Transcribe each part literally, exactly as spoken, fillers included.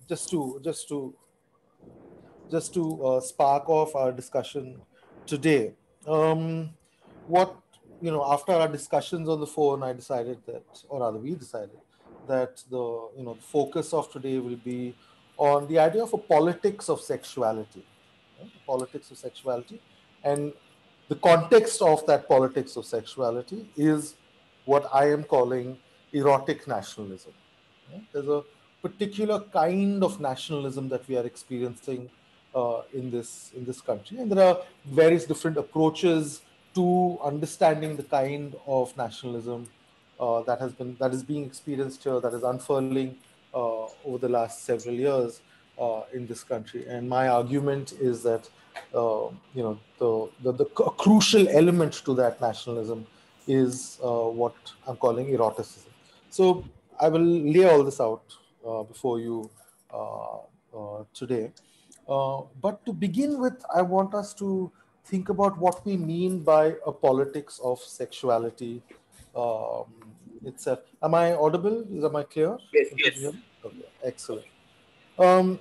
just to just to just to uh, spark off our discussion today. Um, what you know, after our discussions on the phone, I decided that, or rather, we decided that the you know the focus of today will be on the idea of a politics of sexuality, right? The politics of sexuality, and the context of that politics of sexuality is what I am calling erotic nationalism. Right? There's a particular kind of nationalism that we are experiencing uh, in this in this country, and there are various different approaches to understanding the kind of nationalism uh, that has been that is being experienced here, that is unfurling uh, over the last several years uh, in this country. And my argument is that uh, you know the, the the a crucial element to that nationalism is uh, what I'm calling eroticism. So I will lay all this out uh, before you uh, uh, today. Uh, but to begin with, I want us to think about what we mean by a politics of sexuality um, itself. Am I audible? Is am I clear? Yes, Can yes. you hear me? Okay, excellent. Um,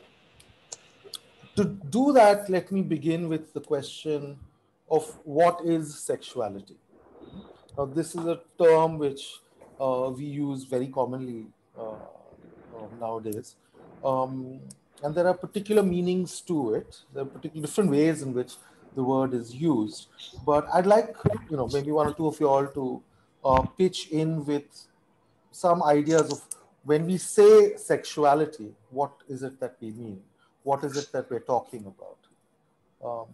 to do that, let me begin with the question of what is sexuality. Now, this is a term which uh, we use very commonly uh, uh, nowadays. Um, and there are particular meanings to it. There are particular different ways in which the word is used. But I'd like, you know, maybe one or two of you all to uh, pitch in with some ideas of when we say sexuality, what is it that we mean? What is it that we're talking about? Um,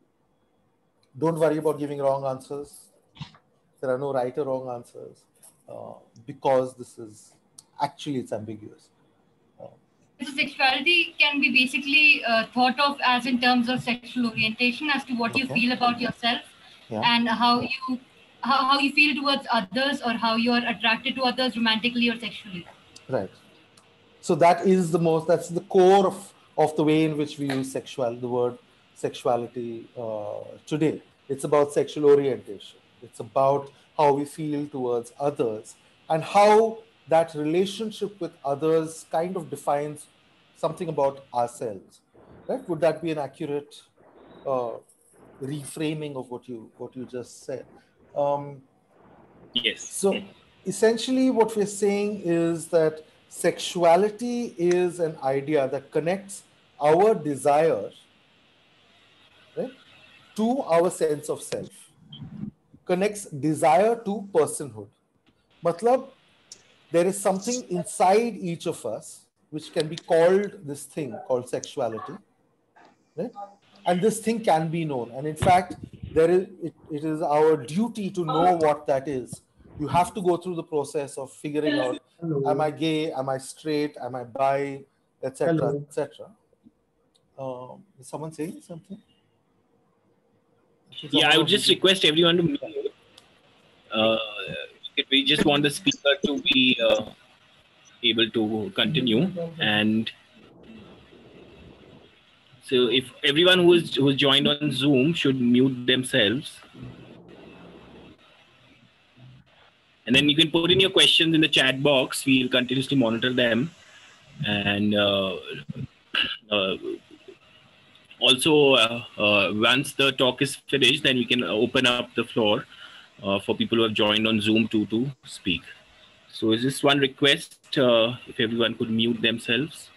don't worry about giving wrong answers. There are no right or wrong answers uh, because this is actually it's ambiguous. Uh, Okay, so sexuality can be basically uh, thought of as in terms of sexual orientation as to what you okay. feel about yourself Yeah. and how you how, how you feel towards others or how you are attracted to others romantically or sexually. Right. So that is the most. That's the core of of the way in which we use sexual the word sexuality uh, today. It's about sexual orientation. It's about how we feel towards others and how that relationship with others kind of defines something about ourselves. Right? Would that be an accurate uh, reframing of what you what you just said? Um, Yes. so essentially, what we're saying is that sexuality is an idea that connects our desire, right, to our sense of self, connects desire to personhood. Matlab, there is something inside each of us which can be called this thing called sexuality, right? And this thing can be known. And in fact, there is it, it is our duty to know what that is. You have to go through the process of figuring out: Hello. am I gay? Am I straight? Am I bi? Etc. Hello. Etc. Um, is someone saying something? Is Yeah, someone I would on just video? request everyone to mute. Uh, we just want the speaker to be uh, able to continue, and so if everyone who is who's joined on Zoom should mute themselves, and then you can put in your questions in the chat box. We'll continuously monitor them, and uh, uh, also uh, uh, once the talk is finished, then we can open up the floor uh, for people who have joined on Zoom to to speak. So is this one request, uh, if everyone could mute themselves?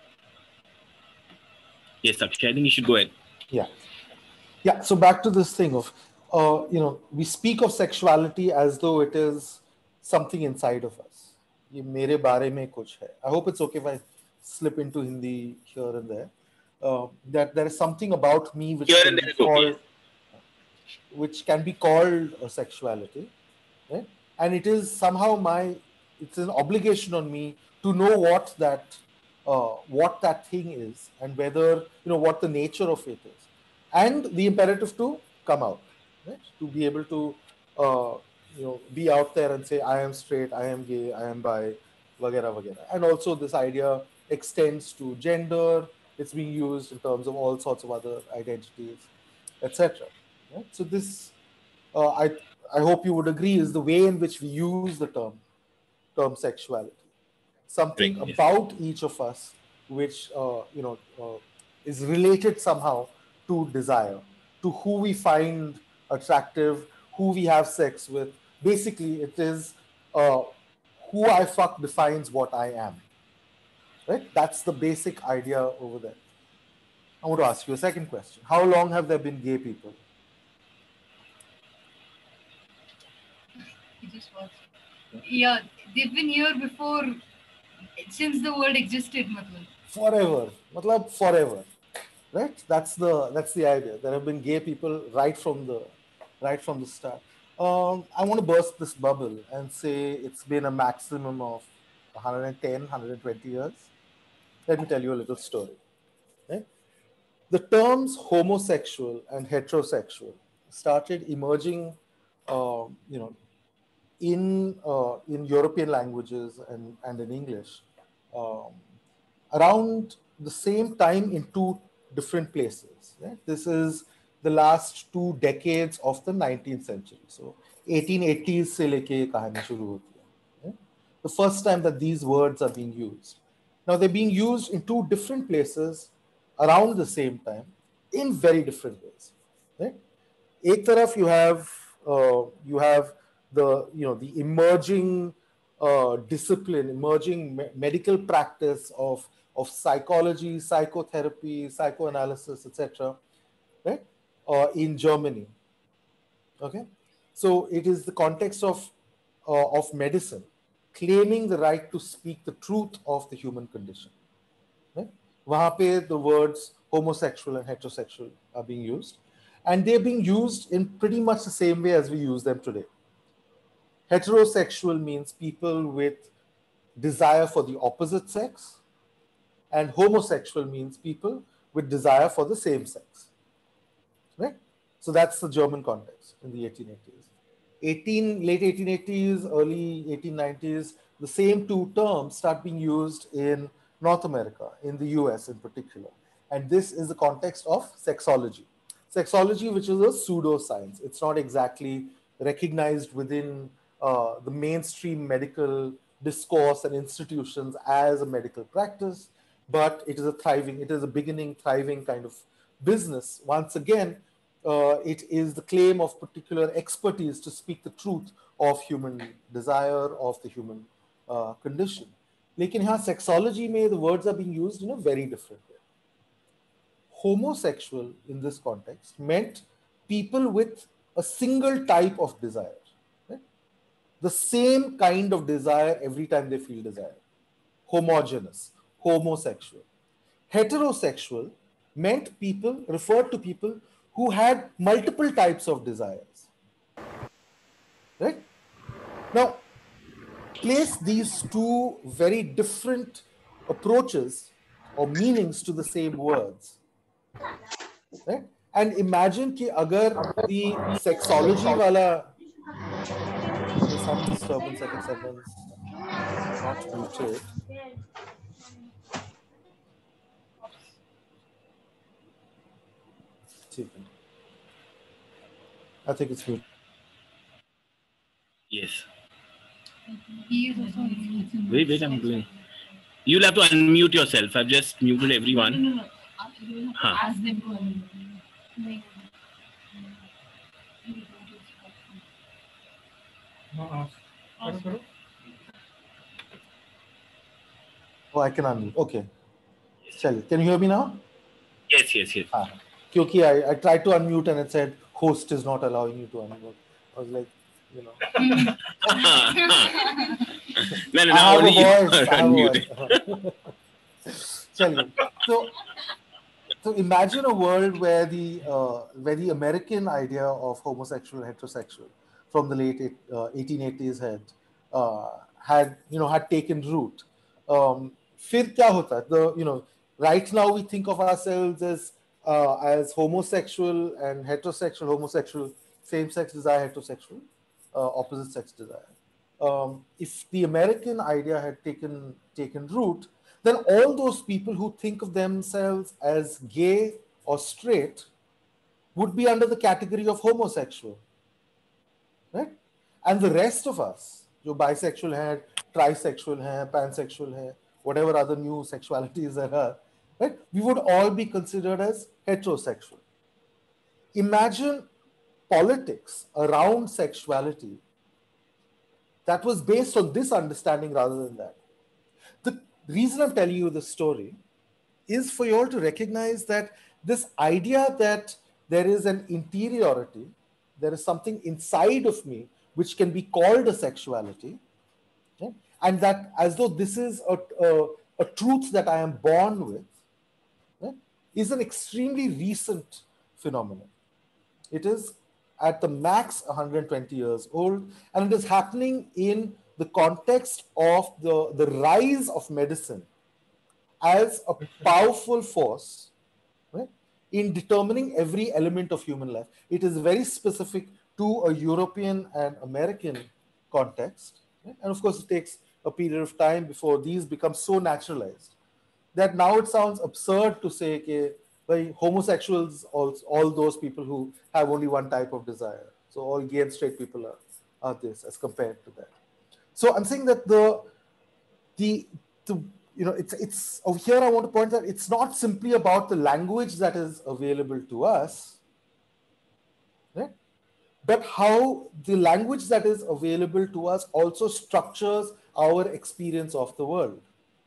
Yes, Akshay, I think you should go ahead. Yeah. Yeah. So back to this thing of, uh, you know, we speak of sexuality as though it is something inside of us. ये मेरे बारे में कुछ है. I hope it's okay if I slip into Hindi here and there. Uh, that there is something about me which Here can and be there is okay. called, which can be called a sexuality, right? And it is somehow my, it's an obligation on me to know what that, uh, what that thing is, and whether, you know, what the nature of it is, and the imperative to come out, right? To be able to, uh, you know, be out there and say, I am straight, I am gay, I am bi, vagera, vagera. And also this idea extends to gender. It's being used in terms of all sorts of other identities, et cetera. Right? So this, uh, I I hope you would agree, is the way in which we use the term term sexuality. Something Right, yes. about each of us which uh, you know uh, is related somehow to desire, to who we find attractive, who we have sex with. Basically, it is uh, who I fuck defines what I am. Right? That's the basic idea over there. I want to ask you a second question. How long have there been gay people? He just was. Yeah, they've been here before, since the world existed, matlab. Forever. Matlab, forever. Right? That's the that's the idea. There have been gay people right from the right from the start. Um, I want to burst this bubble and say it's been a maximum of one hundred ten, one hundred twenty years. Let me tell you a little story. Right? The terms homosexual and heterosexual started emerging, uh, you know, in uh, in European languages and, and in English um, around the same time in two different places. Right? This is the last two decades of the nineteenth century. So eighteen eighties se leke kahani shuru hoti hai. Right? The first time that these words are being used. Now they're being used in two different places around the same time in very different ways. Right? Ek taraf you have uh, you have the you know the emerging uh, discipline, emerging me- medical practice of of psychology, psychotherapy, psychoanalysis, et cetera. Right? Uh, in Germany. Okay, so it is the context of uh, of medicine claiming the right to speak the truth of the human condition. Right? वहाँ पे the words homosexual and heterosexual are being used, and they're being used in pretty much the same way as we use them today. Heterosexual means people with desire for the opposite sex, and homosexual means people with desire for the same sex. Right? So that's the German context in the eighteen eighties. eighteen, late eighteen eighties, early eighteen nineties, the same two terms start being used in North America, in the U S in particular. And this is the context of sexology. Sexology, which is a pseudoscience. It's not exactly recognized within uh, the mainstream medical discourse and institutions as a medical practice, but it is a thriving, it is a beginning, thriving kind of business. Once again, uh, it is the claim of particular expertise to speak the truth of human desire, of the human uh, condition. Lekin यहाँ sexology में the words are being used in a very different way. Homosexual in this context meant people with a single type of desire. Right? The same kind of desire every time they feel desire. Homogeneous, homosexual. Heterosexual meant people, referred to people who had multiple types of desires. Right? Now, place these two very different approaches or meanings to the same words. Right? And imagine कि अगर the sexology वाला, there's some disturbance, I think someone's not muted. I think it's muted. Yes. He is also unmuted. Wait, wait, I'm doing. You'll have to unmute yourself. I've just muted everyone. No, no, no. You have to Huh. ask them to unmute. Like, Oh, I can unmute. Okay. Chaliye. Can you hear me now? Yes, yes, yes. Ah. Kyunki I, I tried to unmute and it said host is not allowing you to unmute. I was like, you know. no, no, I no, have only you a are voice. I have a unmuted. voice. Chaliye. So, so imagine a world where the uh, where the American idea of homosexual and heterosexual from the late eight, uh, eighteen eighties had uh, had you know had taken root. Um, फिर क्या होता? The you know right now we think of ourselves as uh, as homosexual and heterosexual, homosexual, same-sex desire, heterosexual, uh, opposite-sex desire. Um, if the American idea had taken taken root, then all those people who think of themselves as gay or straight would be under the category of homosexual, right? And the rest of us, जो bisexual हैं, trisexual हैं, pansexual हैं, whatever other new sexualities there are, right? We would all be considered as heterosexual. Imagine politics around sexuality that was based on this understanding rather than that. The reason I'm telling you this story is for you all to recognize that this idea that there is an interiority, there is something inside of me which can be called a sexuality, okay? And that as though this is a, a, a truth that I am born with, okay, is an extremely recent phenomenon. It is at the max one hundred twenty years old, and it is happening in the context of the, the rise of medicine as a powerful force, right, in determining every element of human life. It is very specific to a European and American context, right? And of course, it takes a period of time before these become so naturalized that now it sounds absurd to say that by homosexuals, all, all those people who have only one type of desire. So all gay and straight people are, are this as compared to that. So I'm saying that the, the, the you know, it's, it's over here I want to point out, it's not simply about the language that is available to us, right? But how the language that is available to us also structures our experience of the world,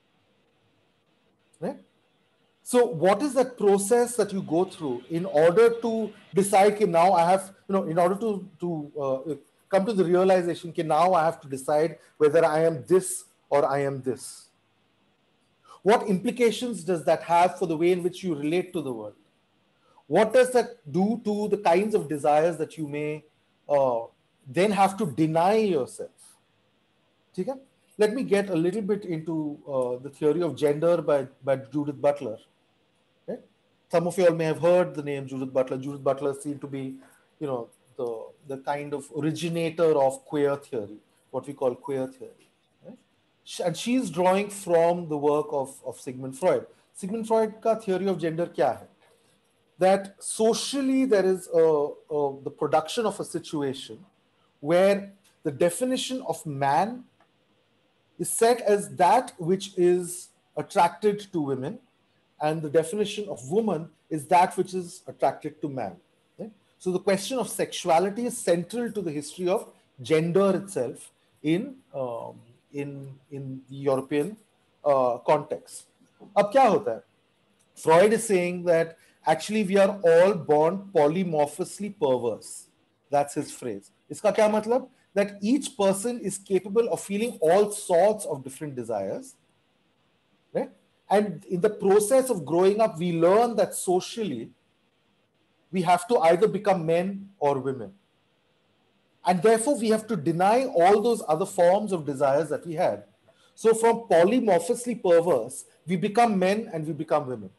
right? So what is that process that you go through in order to decide, okay, now I have, you know, in order to, to uh, come to the realization, okay, now I have to decide whether I am this or I am this. What implications does that have for the way in which you relate to the world? What does that do to the kinds of desires that you may uh, then have to deny yourself? Okay? Let me get a little bit into uh, the theory of gender by, by Judith Butler. Okay? Some of you all may have heard the name Judith Butler. Judith Butler seemed to be, you know, the, the kind of originator of queer theory, what we call queer theory. And she's drawing from the work of, of Sigmund Freud. Sigmund Freud ka theory of gender kya hai? That socially there is a, a, the production of a situation where the definition of man is set as that which is attracted to women, and the definition of woman is that which is attracted to man. Okay? So the question of sexuality is central to the history of gender itself in um, in in the European uh, context. Ab kya hota hai? Freud is saying that actually we are all born polymorphously perverse. That's his phrase. Iska kya matlab? That each person is capable of feeling all sorts of different desires, right? And in the process of growing up, we learn that socially we have to either become men or women. And therefore, we have to deny all those other forms of desires that we had. So from polymorphously perverse, we become men and we become women.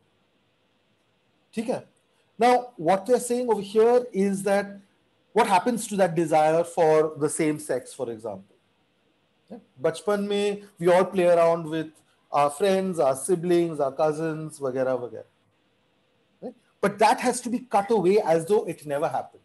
Okay? Now, what they're saying over here is that what happens to that desire for the same sex, for example? Okay? Bachpan mein, we all play around with our friends, our siblings, our cousins, vagera, vagera. Okay? But that has to be cut away as though it never happened.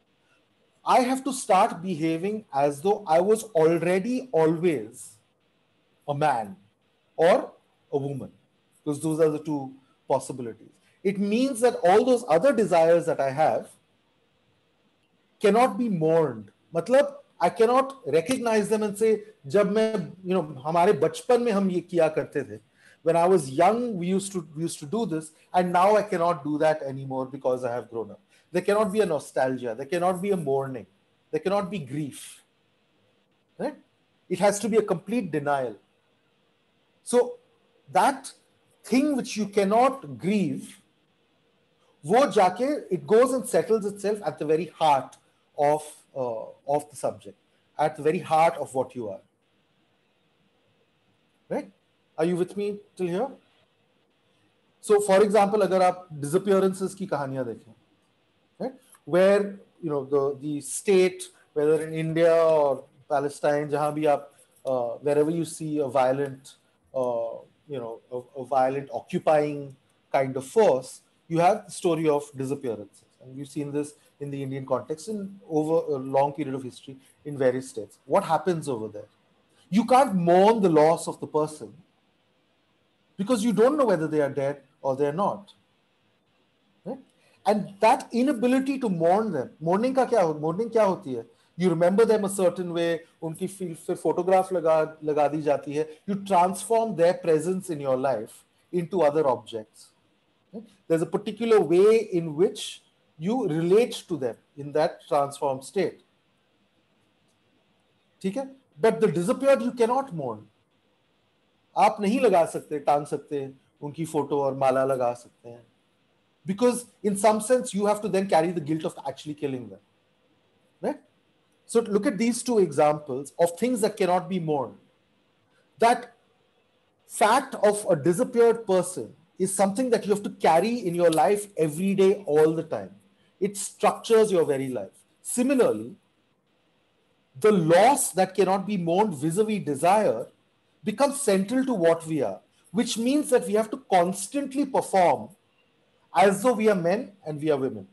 I have to start behaving as though I was already always a man or a woman, because those are the two possibilities. It means that all those other desires that I have cannot be mourned. Matlab, I cannot recognize them and say, jab main, you know, hamare bachpan mein hum ye kiya karte the. When I was young, we used to we used to do this, and now I cannot do that anymore because I have grown up. There cannot be a nostalgia. There cannot be a mourning. There cannot be grief. Right? It has to be a complete denial. So that thing which you cannot grieve, wo jaake, it goes and settles itself at the very heart of, uh, of the subject, at the very heart of what you are. Right? Are you with me till here? So, for example, agar aap disappearances ki kahaniyan dekhen, right? Where, you know, the, the state, whether in India or Palestine, jahan bhi aap, uh, wherever you see a violent, uh, you know, a, a violent occupying kind of force, you have the story of disappearances. And we've seen this in the Indian context in over a long period of history in various states. What happens over there? You can't mourn the loss of the person, because you don't know whether they are dead or they're not. Right? And that inability to mourn them, mourning ka kya, mourning kya hoti hai? You remember them a certain way, unki फिर photograph लगा लगा दी जाती है. You transform their presence in your life into other objects. Right? There's a particular way in which you relate to them in that transformed state. ठीक है? But the disappeared you cannot mourn. आप नहीं लगा सकते, टांग सकते, उनकी photo और माला लगा सकते हैं. Because in some sense you have to then carry the guilt of actually killing them. Right? So look at these two examples of things that cannot be mourned. That fact of a disappeared person is something that you have to carry in your life every day, all the time. It structures your very life. Similarly, the loss that cannot be mourned vis-a-vis desire becomes central to what we are, which means that we have to constantly perform as though we are men and we are women,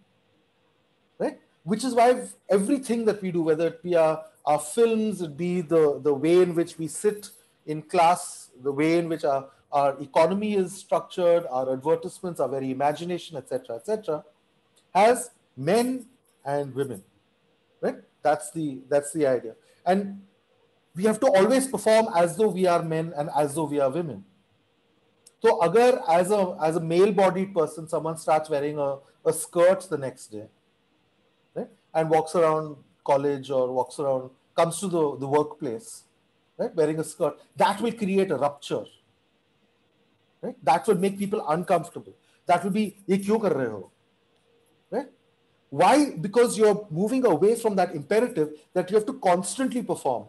right? Which is why everything that we do, whether it be our, our films, it be the, the way in which we sit in class, the way in which our, our economy is structured, our advertisements, our very imagination, et cetera, et cetera, has men and women, right? That's the, that's the idea. And we have to always perform as though we are men and as though we are women. So agar as a, as a male-bodied person, someone starts wearing a, a skirt the next day, right? And walks around college or walks around, comes to the, the workplace, right? Wearing a skirt, that will create a rupture, right? That will make people uncomfortable. That will be, ye kyun kar rahe ho? Right? Why? Because you're moving away from that imperative that you have to constantly perform.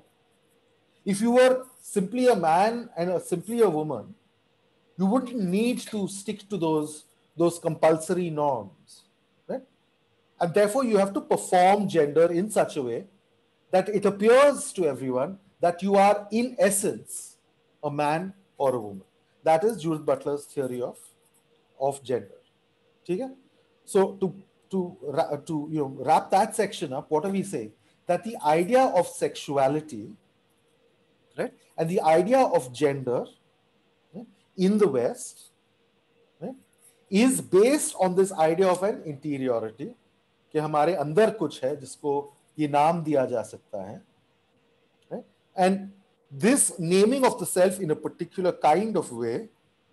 If you were simply a man and a, simply a woman, you wouldn't need to stick to those, those compulsory norms, right? And therefore you have to perform gender in such a way that it appears to everyone that you are in essence a man or a woman. That is Judith Butler's theory of, of gender. Okay? So to, to, to you know, wrap that section up, what are we saying? That the idea of sexuality, right, and the idea of gender, right, in the West, right, is based on this idea of an interiority, कि हमारे अंदर कुछ है जिसको ये नाम दिया जा सकता है, right? And this naming of the self in a particular kind of way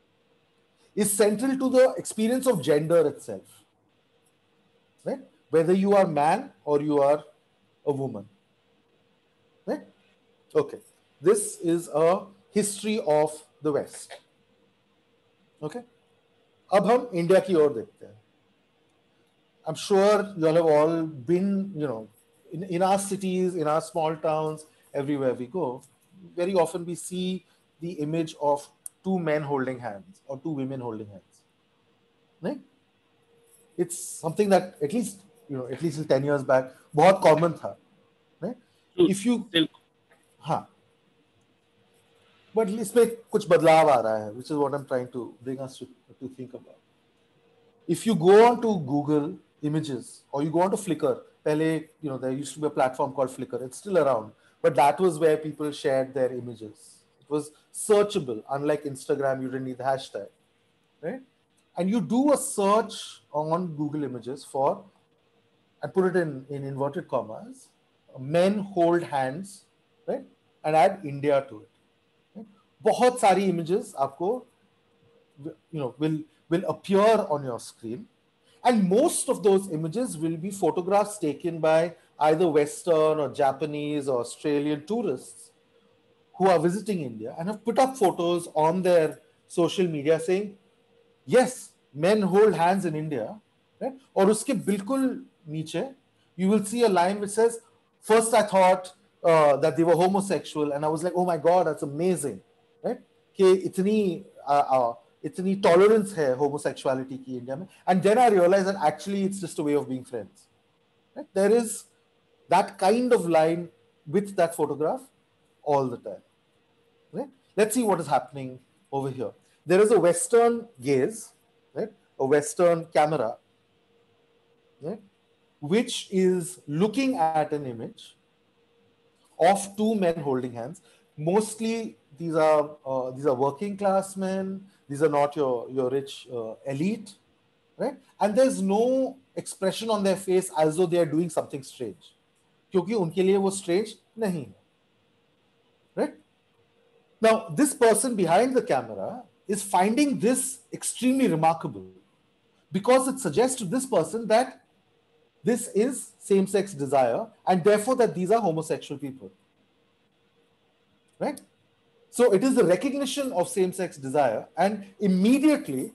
is central to the experience of gender itself, right? Whether you are man or you are a woman, right? Okay. This is a history of the West. Okay. अब हम India की ओर देखते हैं. I'm sure you all have all been, you know, in, in our cities, in our small towns, everywhere we go, very often we see the image of two men holding hands or two women holding hands. Right? It's something that at least, you know, at least ten years back, बहुत common था. Right? If you, हाँ. But इसमें कुछ बदलाव आ रहा है, which is what I'm trying to bring us to, to think about. If you go on to Google Images or you go on to Flickr, pehle, you know, there used to be a platform called Flickr. It's still around, but that was where people shared their images. It was searchable, unlike Instagram, you didn't need the hashtag, right? And you do a search on Google Images for, and put it in, in inverted commas, men hold hands, right? And add India to it. बहुत सारी images आपको, you know, will will appear on your screen, and most of those images will be photographs taken by either Western or Japanese or Australian tourists who are visiting India and have put up photos on their social media saying, yes, men hold hands in India, right? और उसके बिल्कुल नीचे you will see a line which says, first I thought uh, that they were homosexual, and I was like, oh my God, that's amazing. Right? कि इतनी uh, uh, इतनी tolerance है homosexuality की India में, and then I realized that actually it's just a way of being friends. Right? There is that kind of line with that photograph all the time. Right? Let's see what is happening over here. There is a Western gaze, right? A Western camera, right? Which is looking at an image of two men holding hands. Mostly these are uh, these are working class men. These are not your, your rich uh, elite, right? And there's no expression on their face as though they are doing something strange. क्योंकि उनके लिए वो strange नहीं है, right? Now, this person behind the camera is finding this extremely remarkable because it suggests to this person that this is same-sex desire and therefore that these are homosexual people, right? So it is the recognition of same-sex desire, and immediately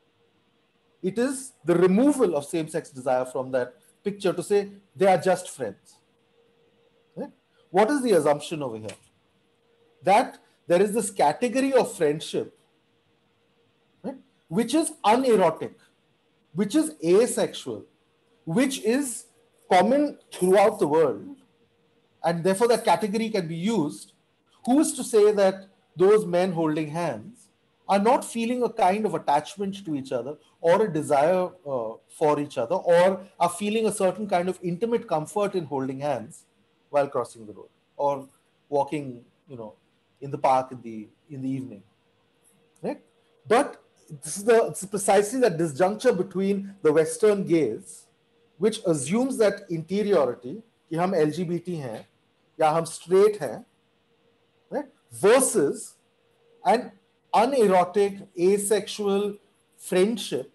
it is the removal of same-sex desire from that picture to say they are just friends. Right? What is the assumption over here? That there is this category of friendship, right, which is unerotic, which is asexual, which is common throughout the world, and therefore that category can be used. Who is to say that those men holding hands are not feeling a kind of attachment to each other or a desire uh, for each other, or are feeling a certain kind of intimate comfort in holding hands while crossing the road or walking, you know, in the park in the in the evening, right? But this is the it's precisely that disjuncture between the Western gaze, which assumes that interiority, कि हम L G B T हैं या हम straight हैं, right, versus an unerotic, asexual friendship,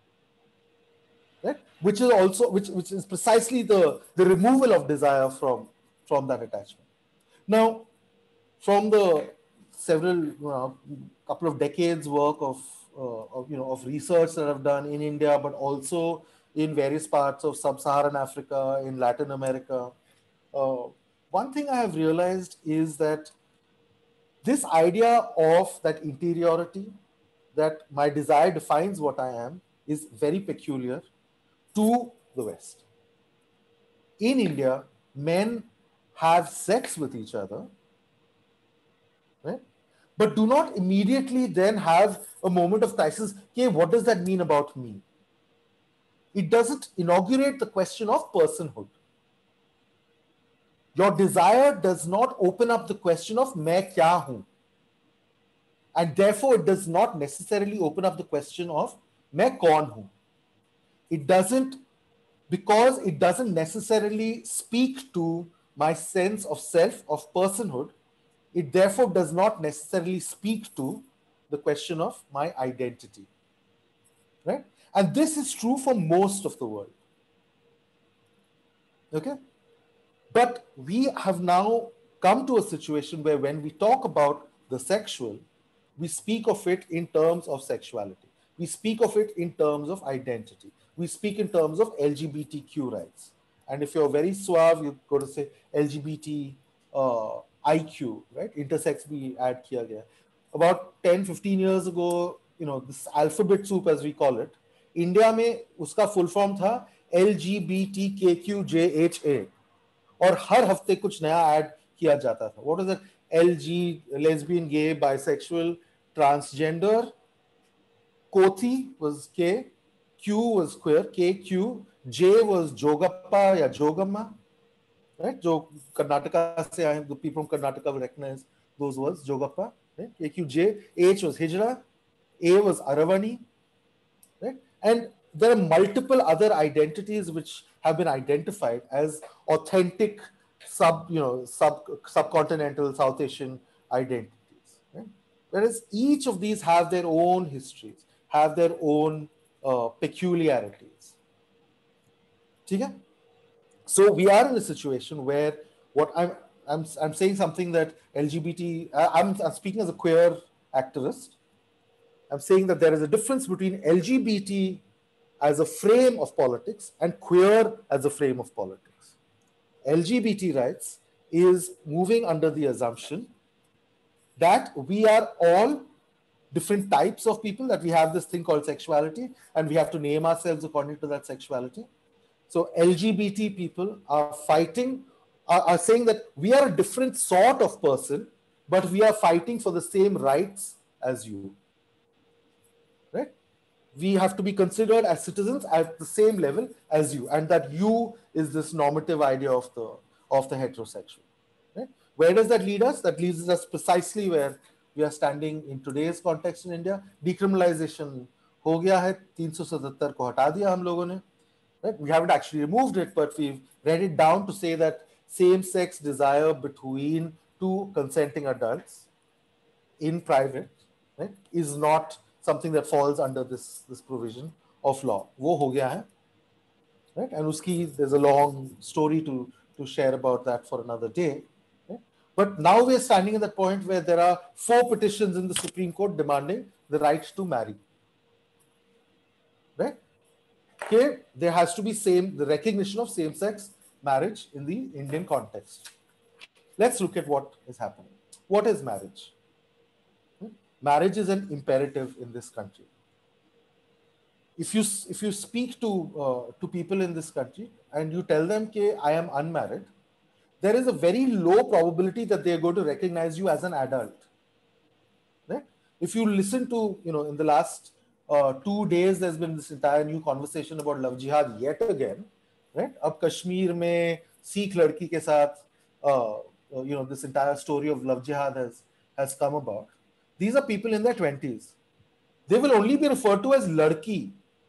right, which is also which which is precisely the the removal of desire from from that attachment. Now, from the several uh, couple of decades work of, uh, of you know of research that I've done in India, but also in various parts of sub-Saharan Africa, in Latin America, uh, one thing I have realized is that this idea of that interiority, that my desire defines what I am, is very peculiar to the West. In India, men have sex with each other, right? But do not immediately then have a moment of crisis. Okay, what does that mean about me? It doesn't inaugurate the question of personhood. Your desire does not open up the question of मैं क्या हूं, and therefore it does not necessarily open up the question of मैं कौन हूं. It doesn't, because it doesn't necessarily speak to my sense of self, of personhood. It therefore does not necessarily speak to the question of my identity, right? And this is true for most of the world, okay? But we have now come to a situation where when we talk about the sexual, we speak of it in terms of sexuality. We speak of it in terms of identity. We speak in terms of L G B T Q rights. And if you're very suave, you're going to say L G B T uh, I Q, right? Intersex bhi add kiya gaya. About ten, fifteen years ago, you know, this alphabet soup, as we call it, India mein uska full form tha L G B T K Q J H A. और हर हफ्ते कुछ नया add किया जाता था. What is it? L G, lesbian, gay, bisexual, transgender. Kothi was K. Q was queer. K Q. J was Jogappa या Jogamma. Right? जो कर्नाटका से आए, the people from Karnataka will recognize those words. Jogappa. Right? K Q J. H was Hijra. A was Aravani. Right? And there are multiple other identities which have been identified as authentic sub, you know, sub subcontinental South Asian identities. Right? Whereas each of these have their own histories, have their own uh, peculiarities. Okay? So we are in a situation where what I'm I'm I'm saying something that L G B T. I'm, I'm speaking as a queer activist. I'm saying that there is a difference between L G B T as a frame of politics and queer as a frame of politics. L G B T rights is moving under the assumption that we are all different types of people, that we have this thing called sexuality and we have to name ourselves according to that sexuality. So L G B T people are fighting, are, are saying that we are a different sort of person, but we are fighting for the same rights as you. Right? We have to be considered as citizens at the same level as you, and that you is this normative idea of the of the heterosexual. Right? Where does that lead us? That leads us precisely where we are standing in today's context in India. Decriminalization हो गया है, तीन सौ सतहत्तर को हटा दिया हम लोगों ने. Right? We haven't actually removed it, but we've read it down to say that same-sex desire between two consenting adults in private, right, is not something that falls under this, this provision of law. वो हो गया है, right? And uski, there's a long story to, to share about that for another day. Right? But now we're standing at that point where there are four petitions in the Supreme Court demanding the right to marry. Right? Okay, there has to be same the recognition of same-sex marriage in the Indian context. Let's look at what is happening. What is marriage? Marriage is an imperative in this country. If you if you speak to uh, to people in this country and you tell them that I am unmarried, there is a very low probability that they are going to recognize you as an adult. Right? If you listen to, you know, in the last uh, two days, there's been this entire new conversation about love jihad yet again. Right? Ab Kashmir mein Sikh ladki ke saath, uh, uh, you know, this entire story of love jihad has has come about. These are people in their twenties. They will only be referred to as ladki.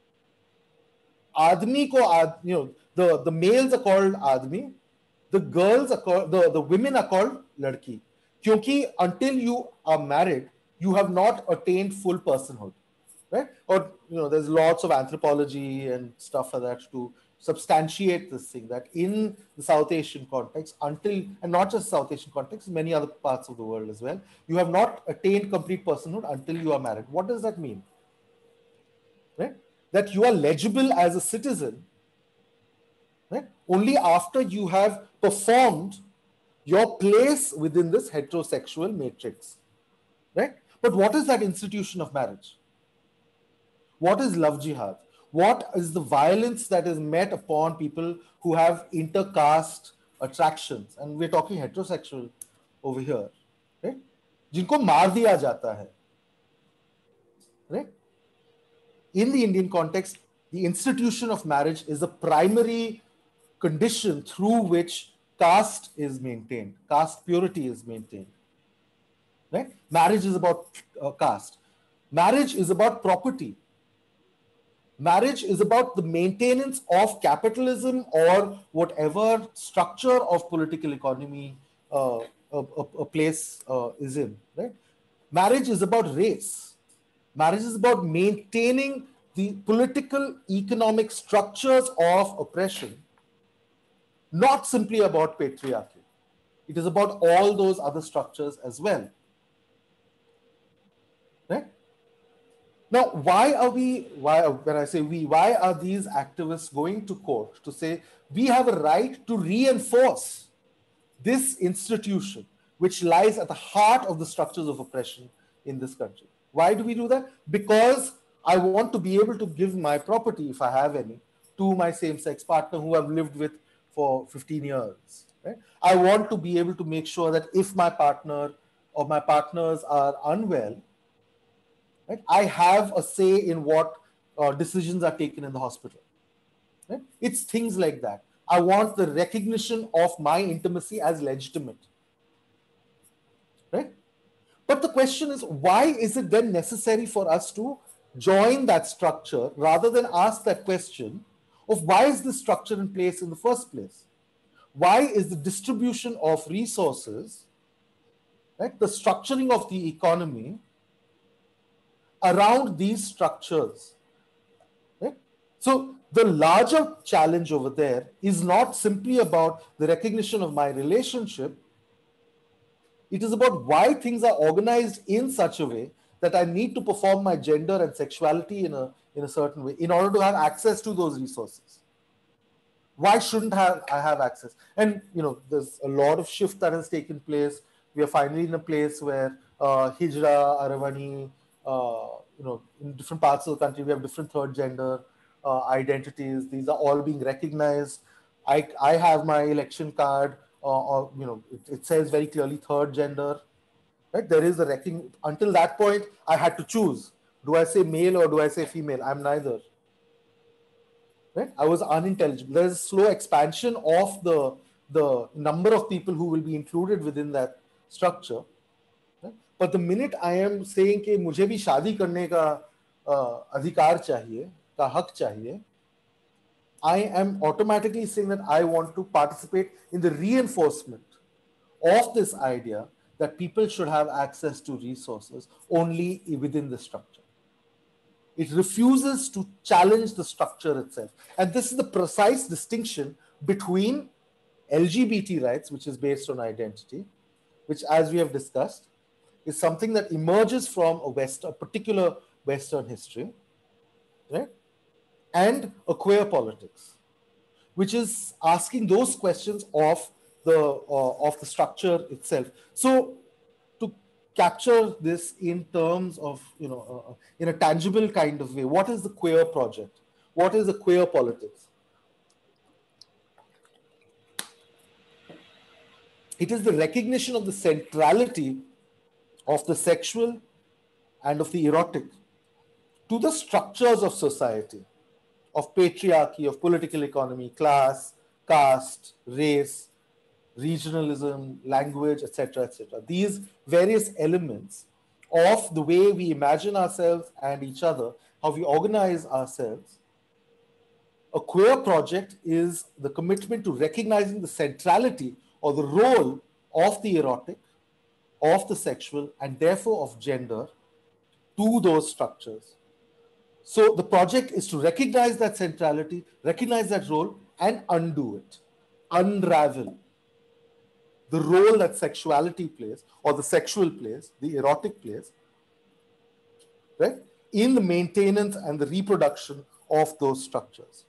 Admi ko, ad, you know, the, the males are called admi, the girls are called, the, the women are called ladki. Kyunki until you are married, you have not attained full personhood, right? Or, you know, there's lots of anthropology and stuff like that to substantiate this thing, that in the South Asian context, until, and not just South Asian context, many other parts of the world as well, you have not attained complete personhood until you are married. What does that mean? Right? That you are legible as a citizen, right, only after you have performed your place within this heterosexual matrix, right? But what is that institution of marriage? What is love jihad? What is the violence that is met upon people who have intercaste attractions? And we're talking heterosexual over here, right? Jinko maar diya jata hai, right? In the Indian context, the institution of marriage is a primary condition through which caste is maintained, caste purity is maintained. Right? Marriage is about uh, caste. Marriage is about property. Marriage is about the maintenance of capitalism or whatever structure of political economy uh, a, a, a place uh, is in. Right? Marriage is about race. Marriage is about maintaining the political, economic structures of oppression, not simply about patriarchy. It is about all those other structures as well. Right? Now, why are we, why, when I say we, why are these activists going to court to say we have a right to reinforce this institution which lies at the heart of the structures of oppression in this country? Why do we do that? Because I want to be able to give my property, if I have any, to my same-sex partner who I've lived with for fifteen years. Right? I want to be able to make sure that if my partner or my partners are unwell, right, I have a say in what uh, decisions are taken in the hospital. Right? It's things like that. I want the recognition of my intimacy as legitimate. Right? But the question is, why is it then necessary for us to join that structure rather than ask that question of why is this structure in place in the first place? Why is the distribution of resources, right, the structuring of the economy around these structures? Right? So the larger challenge over there is not simply about the recognition of my relationship. It is about why things are organized in such a way that I need to perform my gender and sexuality in a, in a certain way in order to have access to those resources. Why shouldn't have, I have access? And, you know, there's a lot of shift that has taken place. We are finally in a place where uh, Hijra, Aravani, uh, you know, in different parts of the country, we have different third gender uh, identities. These are all being recognized. I, I have my election card. Uh, or, you know, it, it says very clearly third gender, right? There is a reckoning. Until that point, I had to choose. Do I say male or do I say female? I'm neither, right? I was unintelligible. There's a slow expansion of the, the number of people who will be included within that structure. Right? But the minute I am saying कि मुझे भी शादी करने का अधिकार चाहिए, का हक चाहिए, I am automatically saying that I want to participate in the reinforcement of this idea that people should have access to resources only within the structure. It refuses to challenge the structure itself. And this is the precise distinction between L G B T rights, which is based on identity, which, as we have discussed, is something that emerges from a, West, a particular Western history, right? And a queer politics, which is asking those questions of the, uh, of the structure itself. So to capture this in terms of, you know, uh, in a tangible kind of way, what is the queer project? What is the queer politics? It is the recognition of the centrality of the sexual and of the erotic to the structures of society, of patriarchy, of political economy, class, caste, race, regionalism, language, et cetera, et cetera. These various elements of the way we imagine ourselves and each other, how we organize ourselves. A queer project is the commitment to recognizing the centrality or the role of the erotic, of the sexual, and therefore of gender to those structures. So the project is to recognize that centrality, recognize that role, and undo it, unravel the role that sexuality plays, or the sexual plays, the erotic plays, right, in the maintenance and the reproduction of those structures.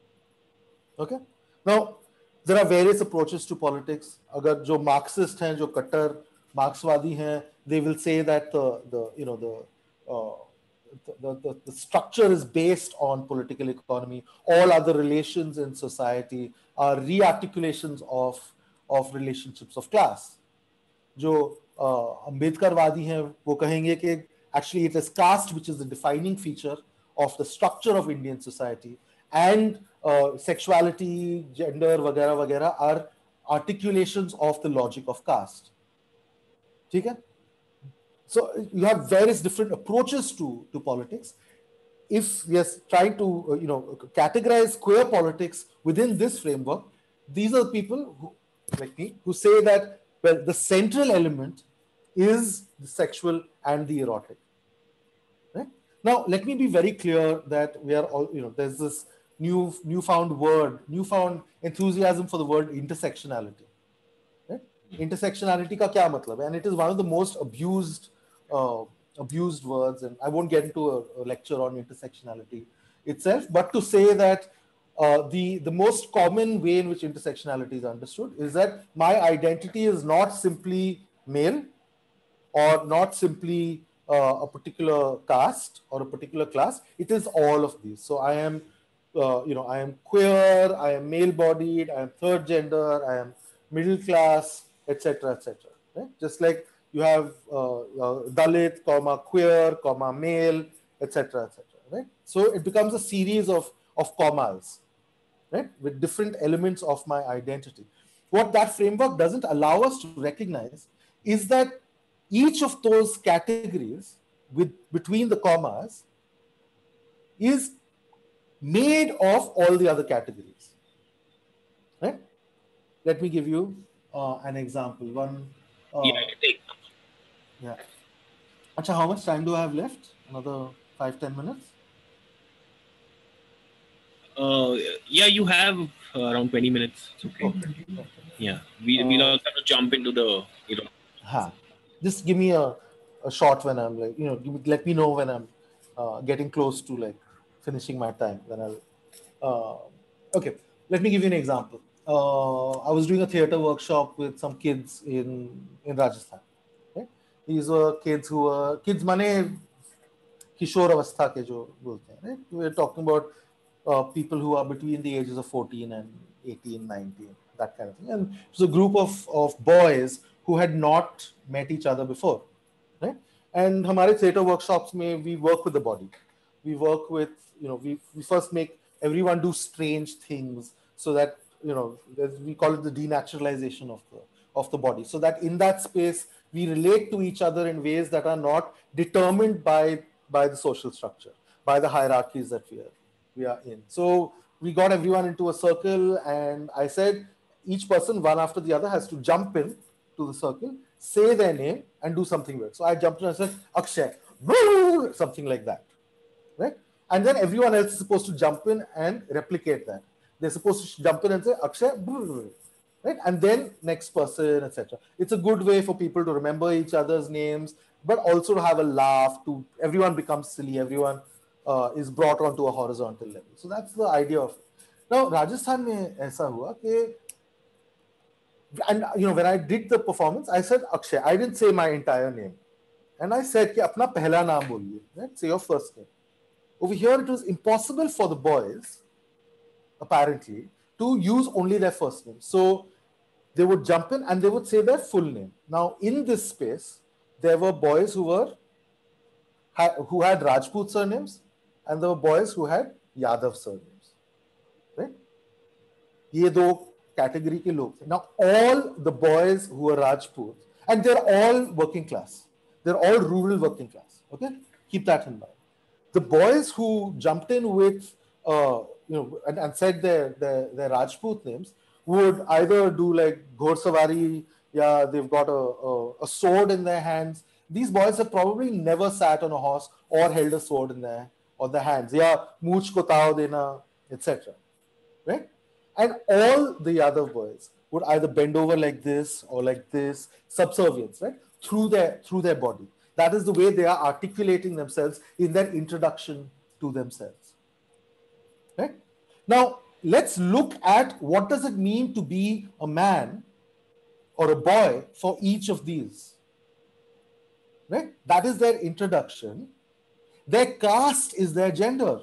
Okay? Now, there are various approaches to politics. Agar jo Marxist hain, jo Kattar Marxwadi hain, they will say that the, the you know, the, uh, the, the, the structure is based on political economy. All other relations in society are rearticulations of, of relationships of class. Jo uh, Ambedkarwadi hain, wo kahenge ke actually it is caste which is the defining feature of the structure of Indian society, and uh, sexuality, gender, vagera, vagera are articulations of the logic of caste. Okay? So you have various different approaches to, to politics. If we are trying to uh, you know, categorize queer politics within this framework, these are the people who, like me, who say that, well, the central element is the sexual and the erotic. Right? Now, let me be very clear that we are all, you know, there's this new newfound word, newfound enthusiasm for the word intersectionality. Right? Intersectionality ka kya matlab hai? And it is one of the most abused uh, abused words, and I won't get into a, a lecture on intersectionality itself, but to say that uh, the, the most common way in which intersectionality is understood is that my identity is not simply male or not simply uh, a particular caste or a particular class. It is all of these. So I am Uh, you know, I am queer, I am male-bodied, I am third gender, I am middle class, et cetera, et cetera. Right? Just like you have uh, uh, Dalit, comma queer, comma male, et cetera, et cetera. Right? So it becomes a series of of commas, right, with different elements of my identity. What that framework doesn't allow us to recognize is that each of those categories with between the commas is made of all the other categories, right? Let me give you uh, an example. One. Uh, yeah, take. Yeah. Achha, how much time do I have left? Another five, ten minutes? Uh, yeah, you have uh, around twenty minutes. It's okay. Okay. Yeah, we, Uh, we'll also have to jump into the, you know. Ha. Just give me a, a shot when I'm like, you know, give me, let me know when I'm uh, getting close to like finishing my time. Then I'll. Uh, okay, let me give you an example. Uh, I was doing a theater workshop with some kids in in Rajasthan. Okay? These were kids who were kids mane kishore avastha ke jo bolte hain. Right? We're talking about uh, people who are between the ages of fourteen and eighteen, nineteen, that kind of thing. And it was a group of of boys who had not met each other before. Right? And hamare theater workshops mein we work with the body. We work with, you know, we, we first make everyone do strange things so that, you know, we call it the denaturalization of the, of the body. So that in that space, we relate to each other in ways that are not determined by, by the social structure, by the hierarchies that we are, we are in. So we got everyone into a circle, and I said, each person, one after the other, has to jump in to the circle, say their name, and do something weird. So I jumped in and said, Akshay, something like that, right? And then everyone else is supposed to jump in and replicate that. They're supposed to jump in and say, Akshay, right? And then next person, et cetera. It's a good way for people to remember each other's names, but also to have a laugh, to everyone becomes silly, everyone uh, is brought onto a horizontal level. So that's the idea of it. Now, Rajasthan mein aisa hua ke, and you know, when I did the performance, I said, Akshay, I didn't say my entire name. And I said, ki apna pehla naam boliye, right? Say your first name. Over here, it was impossible for the boys, apparently, to use only their first name. So they would jump in and they would say their full name. Now, in this space, there were boys who were who had Rajput surnames, and there were boys who had Yadav surnames. Right? Ye do category ke log the. Now, all the boys who were Rajput, and they're all working class. They're all rural working class. Okay? Keep that in mind. The boys who jumped in with, uh, you know, and, and said their, their, their Rajput names would either do like Ghor Savari, yeah, they've got a, a, a sword in their hands. These boys have probably never sat on a horse or held a sword in their, on their hands. Yeah, mooch ko tao dena, et cetera. Right? And all the other boys would either bend over like this or like this, subservience, right? Through their, through their body. That is the way they are articulating themselves in their introduction to themselves. Right? Now, let's look at what does it mean to be a man or a boy for each of these. Right? That is their introduction. Their caste is their gender.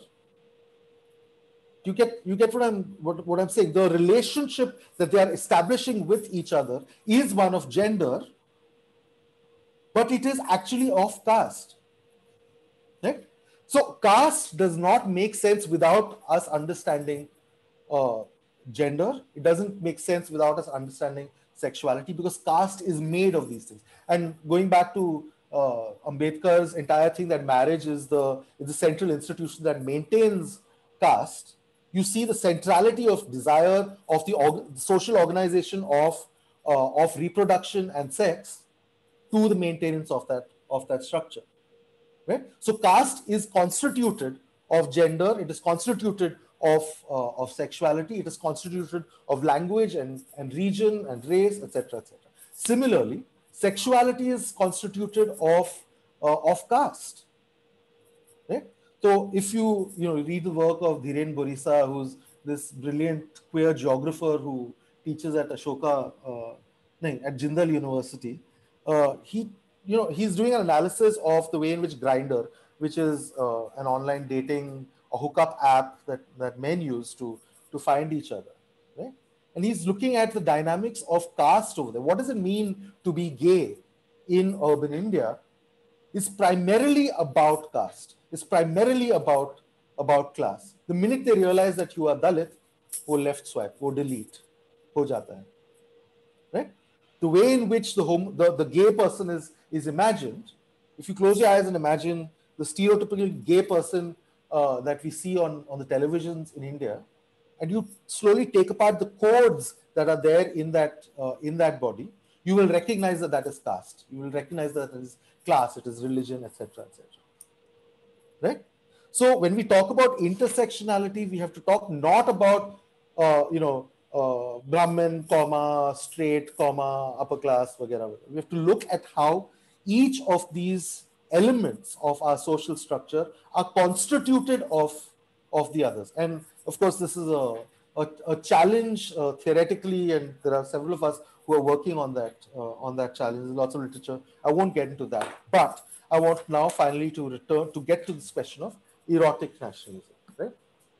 You get, you get what I'm, what, what I'm saying? The relationship that they are establishing with each other is one of gender, but it is actually of caste. Right? So caste does not make sense without us understanding uh, gender. It doesn't make sense without us understanding sexuality, because caste is made of these things. And going back to uh, Ambedkar's entire thing that marriage is the, is the central institution that maintains caste, you see the centrality of desire of the org social organization of, uh, of reproduction and sex to the maintenance of that, of that structure. Right? So caste is constituted of gender, it is constituted of, uh, of sexuality, it is constituted of language and, and region and race, et cetera, et cetera. Similarly, sexuality is constituted of, uh, of caste. Right? So if you, you know, read the work of Dhiren Borisa, who's this brilliant queer geographer who teaches at Ashoka, uh, no, at Jindal University, uh, he, you know, he's doing an analysis of the way in which Grindr, which is uh, an online dating or hookup app that, that men use to, to find each other, right? And he's looking at the dynamics of caste over there. What does it mean to be gay in urban India? It's primarily about caste. It's primarily about, about class. The minute they realize that you are Dalit, wo left swipe, wo delete, ho jata hai, right? The way in which the, home, the, the gay person is, is imagined, if you close your eyes and imagine the stereotypical gay person uh, that we see on, on the televisions in India, and you slowly take apart the codes that are there in that, uh, in that body, you will recognize that that is caste. You will recognize that it is class, it is religion, et cetera, et cetera. Right? So when we talk about intersectionality, we have to talk not about, uh, you know, uh, Brahmin, comma, straight, comma, upper class, vagera. We have to look at how each of these elements of our social structure are constituted of, of the others. And of course, this is a, a, a challenge uh, theoretically, and there are several of us who are working on that, uh, on that challenge. There's lots of literature. I won't get into that. But I want now finally to return, to get to this question of erotic nationalism, right?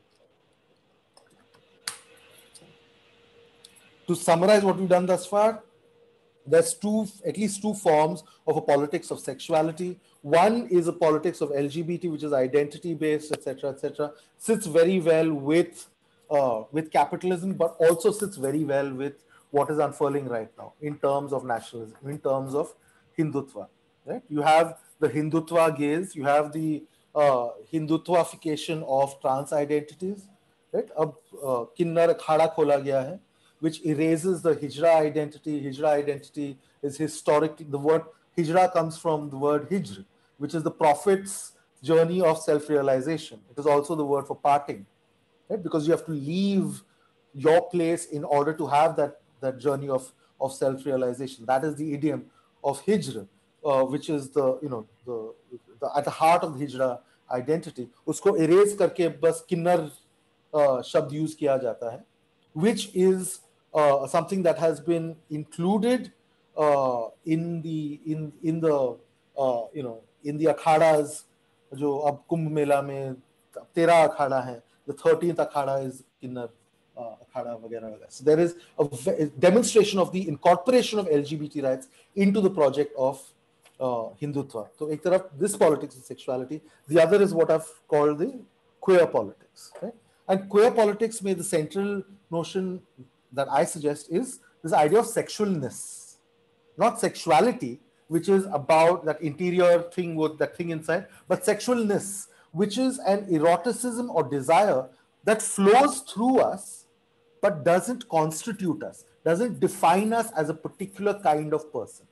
To summarize what we've done thus far, there's two, at least two forms of a politics of sexuality. One is a politics of L G B T, which is identity-based, et cetera, et cetera. Sits very well with, uh, with capitalism, but also sits very well with what is unfurling right now in terms of nationalism, in terms of Hindutva, right? You have the Hindutva gaze, you have the uh, Hindutvification of trans identities, right? Ab uh, Kinnar Akhada khola gaya hai, which erases the Hijra identity. Hijra identity is historically, the word Hijra comes from the word Hijr, which is the Prophet's journey of self-realization. It is also the word for parting, right? Because you have to leave your place in order to have that, that journey of, of self-realization. That is the idiom of Hijr, uh, which is the, you know, the, the, at the heart of the Hijra identity. Usko erase karke bas kinnar uh, shabd use kiya jata hai, which is uh, something that has been included uh, in the, in, in the, uh, you know, in the akhadas, जो अब कुंभ मेला में तेरह अखाड़ा है, the thirteenth akhada is Kinnar uh, akhada वगैरह वगैरह. So there is a, a demonstration of the incorporation of L G B T rights into the project of uh, Hindutva. So एक तरफ this politics and sexuality, the other is what I've called the queer politics. Right? And queer politics, may the central notion that I suggest is this idea of sexualness, not sexuality, which is about that interior thing with that thing inside, but sexualness, which is an eroticism or desire that flows through us, but doesn't constitute us, doesn't define us as a particular kind of person.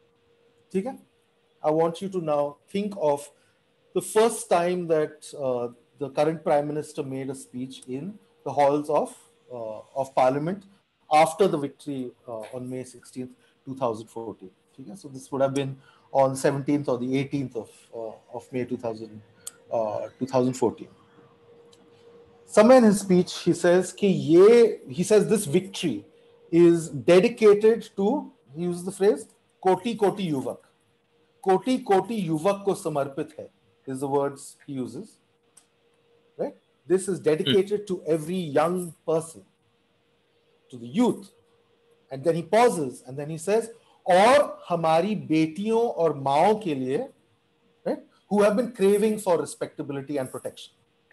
Okay? I want you to now think of the first time that uh, the current Prime Minister made a speech in the halls of, uh, of Parliament after the victory uh, on May sixteenth, two thousand fourteen. Okay? So this would have been on seventeenth or the eighteenth of, uh, of May two thousand, uh, two thousand fourteen. Somewhere in his speech, he says, ki ye, he says this victory is dedicated to, he uses the phrase, Koti Koti Yuvak. Koti Koti Yuvak ko samarpit hai, is the words he uses. Right? This is dedicated mm. to every young person, to the youth. And then he pauses and then he says, और हमारी बेटियों और माओं के लिए, right, who have been craving for respectability and protection.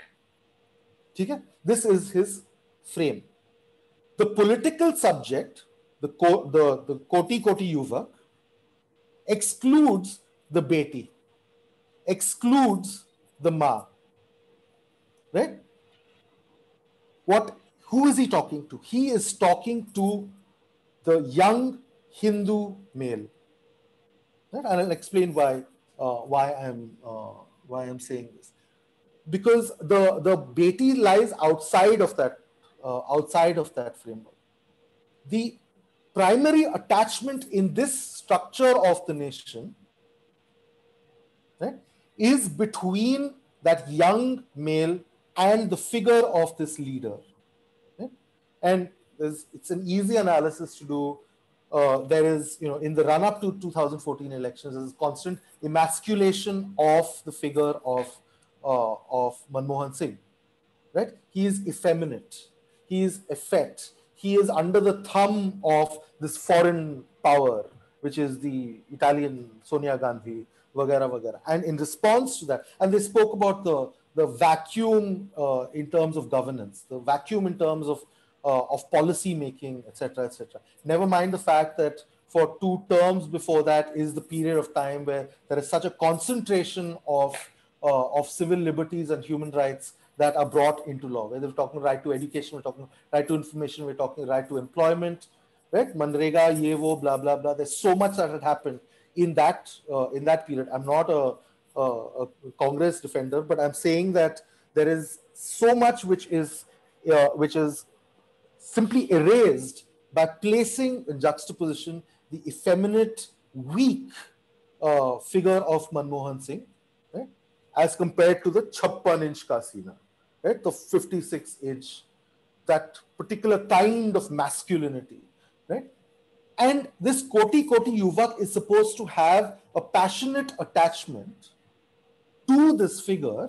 ठीक है? This is his frame. The political subject, the ko, the the Koti Koti Yuvak, excludes the beti, excludes the ma. Right? What? Who is he talking to? He is talking to the young Hindu male. Right? And I'll explain why uh, why I'm uh, why I'm saying this. Because the the beti lies outside of that uh, outside of that framework. The primary attachment in this structure of the nation, right, is between that young male and the figure of this leader. Right? And there's, it's an easy analysis to do. Uh, there is, you know, in the run-up to two thousand fourteen elections, there's constant emasculation of the figure of uh, of Manmohan Singh. Right? He is effeminate. He is effete. He is under the thumb of this foreign power, which is the Italian Sonia Gandhi, vagara vagara. And in response to that, and they spoke about the the vacuum uh, in terms of governance, the vacuum in terms of Uh, of policy making, et cetera, et cetera. Never mind the fact that for two terms before that is the period of time where there is such a concentration of uh, of civil liberties and human rights that are brought into law. Whether we're talking right to education, we're talking right to information, we're talking right to employment, right? Manrega, ye wo, blah blah blah. There's so much that had happened in that uh, in that period. I'm not a, a, a Congress defender, but I'm saying that there is so much which is uh, which is simply erased by placing in juxtaposition the effeminate, weak uh, figure of Manmohan Singh, right, as compared to the chappan inch ka seena, right, the fifty-six inch, that particular kind of masculinity, right? And this Koti Koti Yuvak is supposed to have a passionate attachment to this figure,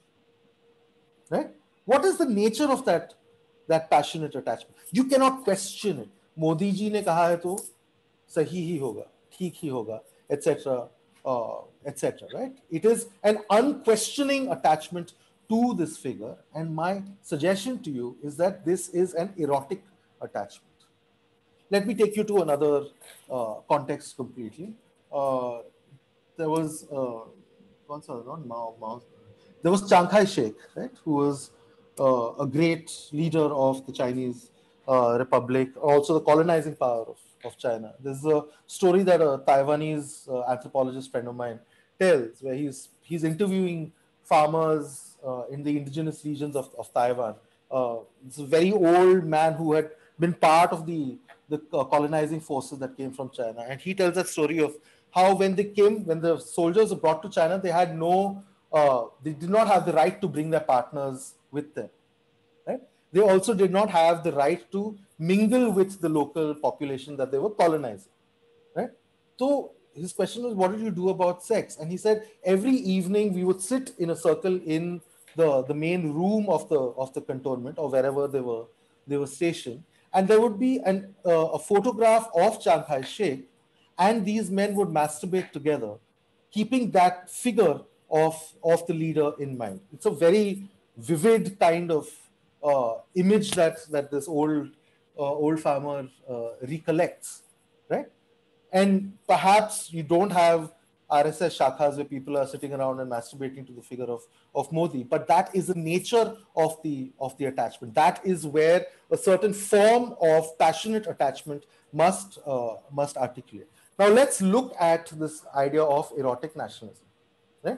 right? What is the nature of that? That passionate attachment. You cannot question it. Modi ji ne kaha hai to sahi hi hoga, theek hi hoga, et cetera, uh, et cetera. Right? It is an unquestioning attachment to this figure, and my suggestion to you is that this is an erotic attachment. Let me take you to another uh, context completely. uh, there was uh, not Mao, Mao. There was Chiang Kai-shek, right, who was uh, a great leader of the Chinese uh, Republic, also the colonizing power of, of China. There's a story that a Taiwanese uh, anthropologist friend of mine tells, where he's he's interviewing farmers uh, in the indigenous regions of, of Taiwan. Uh, it's a very old man who had been part of the the uh, colonizing forces that came from China, and he tells that story of how when they came, when the soldiers were brought to China, they had no, uh, they did not have the right to bring their partners with them. Right? They also did not have the right to mingle with the local population that they were colonizing. Right? So his question was, what did you do about sex? And he said, every evening we would sit in a circle in the, the main room of the of the cantonment or wherever they were they were stationed, and there would be an, uh, a photograph of Chiang Kai-shek, and these men would masturbate together, keeping that figure of, of the leader in mind. It's a very vivid kind of uh, image that, that this old, uh, old farmer uh, recollects, right? And perhaps you don't have R S S shakhas where people are sitting around and masturbating to the figure of, of Modi, but that is the nature of the, of the attachment. That is where a certain form of passionate attachment must, uh, must articulate. Now let's look at this idea of erotic nationalism. Right?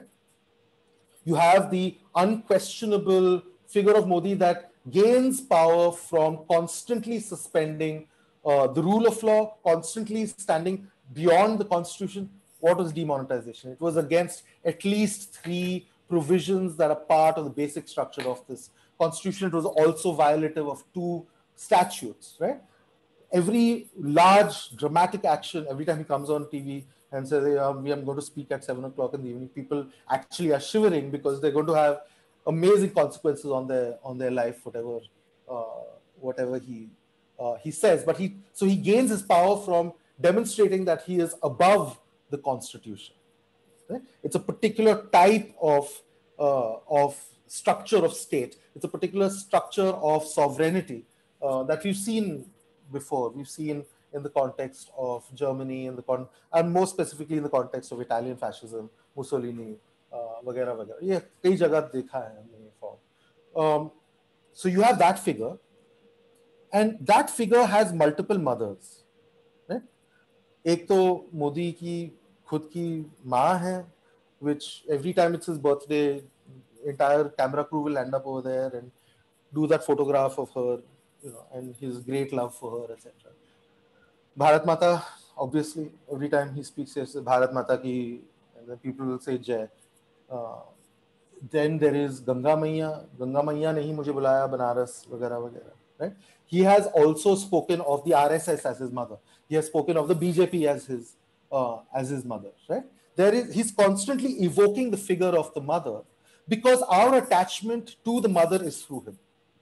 You have the unquestionable figure of Modi that gains power from constantly suspending uh, the rule of law, constantly standing beyond the constitution. What was demonetization? It was against at least three provisions that are part of the basic structure of this constitution. It was also violative of two statutes, right? Every large dramatic action, every time he comes on T V and says, hey, um, I'm going to speak at seven o'clock in the evening, people actually are shivering because they're going to have amazing consequences on their on their life, whatever uh, whatever he uh, he says. But he so he gains his power from demonstrating that he is above the constitution. Right? It's a particular type of uh, of structure of state. It's a particular structure of sovereignty uh, that we've seen before. We've seen in the context of Germany, in the con and more specifically in the context of Italian fascism, Mussolini, वगैरह वगैरह. ये कई जगह देखा है हमने ये form. So you have that figure, and that figure has multiple mothers. Right? एक तो मोदी की खुद की माँ है, which every time it's his birthday, entire camera crew will end up over there and do that photograph of her, you know, and his great love for her, et cetera. Bharat Mata, obviously, every time he speaks, he says Bharat Mata ki, and then people will say Jai. Uh, then there is Ganga Maiya. Ganga Maiya ne hi mujhe bulaya Banaras, vagara vagara. Right? He has also spoken of the R S S as his mother. He has spoken of the B J P as his uh, as his mother. Right? There is he's constantly evoking the figure of the mother because our attachment to the mother is through him.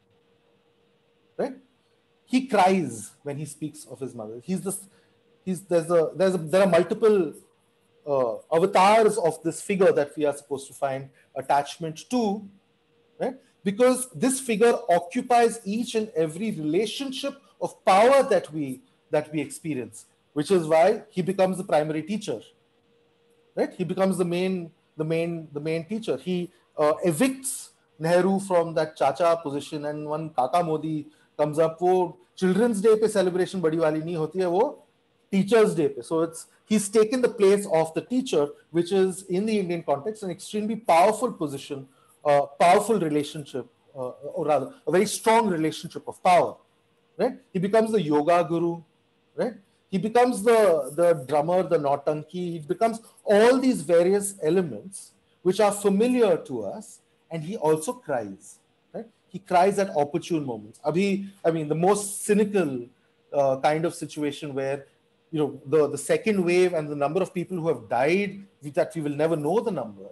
Right? He cries when he speaks of his mother. He's this. He's there's a there's a, there are multiple uh, avatars of this figure that we are supposed to find attachment to, right? Because this figure occupies each and every relationship of power that we that we experience, which is why he becomes the primary teacher, right? He becomes the main the main the main teacher. He uh, evicts Nehru from that Chacha position, and when Kaka Modi comes up, वो Children's Day पे celebration बड़ी वाली नहीं होती है, वो Teachers Day पे. So it's he's taken the place of the teacher, which is in the Indian context an extremely powerful position, uh, powerful relationship, uh, or rather a very strong relationship of power. Right? He becomes the yoga guru. Right? He becomes the the drummer, the nautanki. He becomes all these various elements which are familiar to us, and he also cries. Right? He cries at opportune moments. Abhi, I mean, the most cynical uh, kind of situation where, you know, the, the second wave and the number of people who have died, that we will never know the number,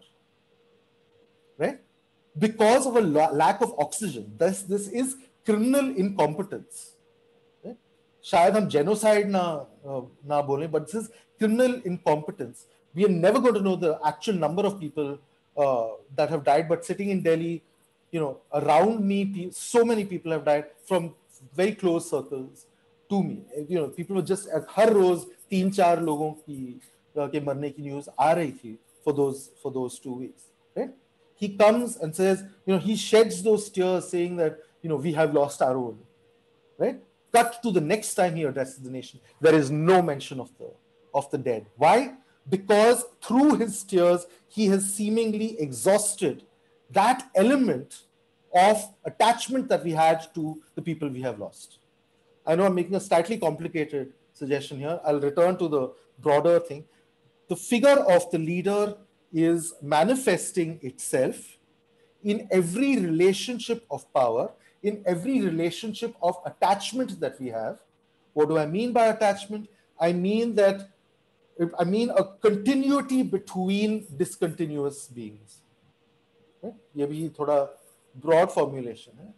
right? Because of a lack of oxygen. This, this is criminal incompetence. Right? शायद हम genocide ना, uh, ना बोलें, but this is criminal incompetence. We are never going to know the actual number of people uh, that have died, but sitting in Delhi, you know, around me, so many people have died from very close circles to me. You know, people were just, हर रोज तीन चार लोगों की के मरने की news आ रही थी for those for those two weeks, right? He comes and says, you know, he sheds those tears saying that, you know, we have lost our own, right? Cut to the next time he addresses the nation, there is no mention of the of the dead. Why? Because through his tears, he has seemingly exhausted that element of attachment that we had to the people we have lost. I know I'm making a slightly complicated suggestion here. I'll return to the broader thing. The figure of the leader is manifesting itself in every relationship of power, in every relationship of attachment that we have. What do I mean by attachment? I mean that I mean a continuity between discontinuous beings. ये भी थोड़ा broad formulation है.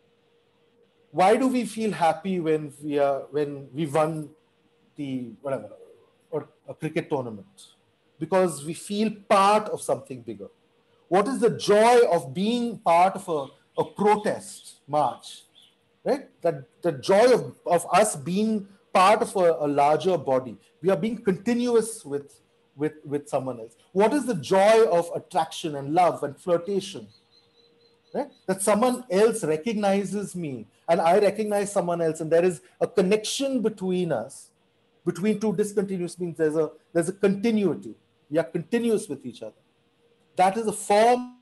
Why do we feel happy when we are when we won the whatever or a cricket tournament? Because we feel part of something bigger. What is the joy of being part of a, a protest march, right? That the joy of, of us being part of a, a larger body. We are being continuous with, with, with someone else. What is the joy of attraction and love and flirtation? Right? That someone else recognizes me and I recognize someone else, and there is a connection between us, between two discontinuous beings. There's a, there's a continuity. We are continuous with each other. That is a form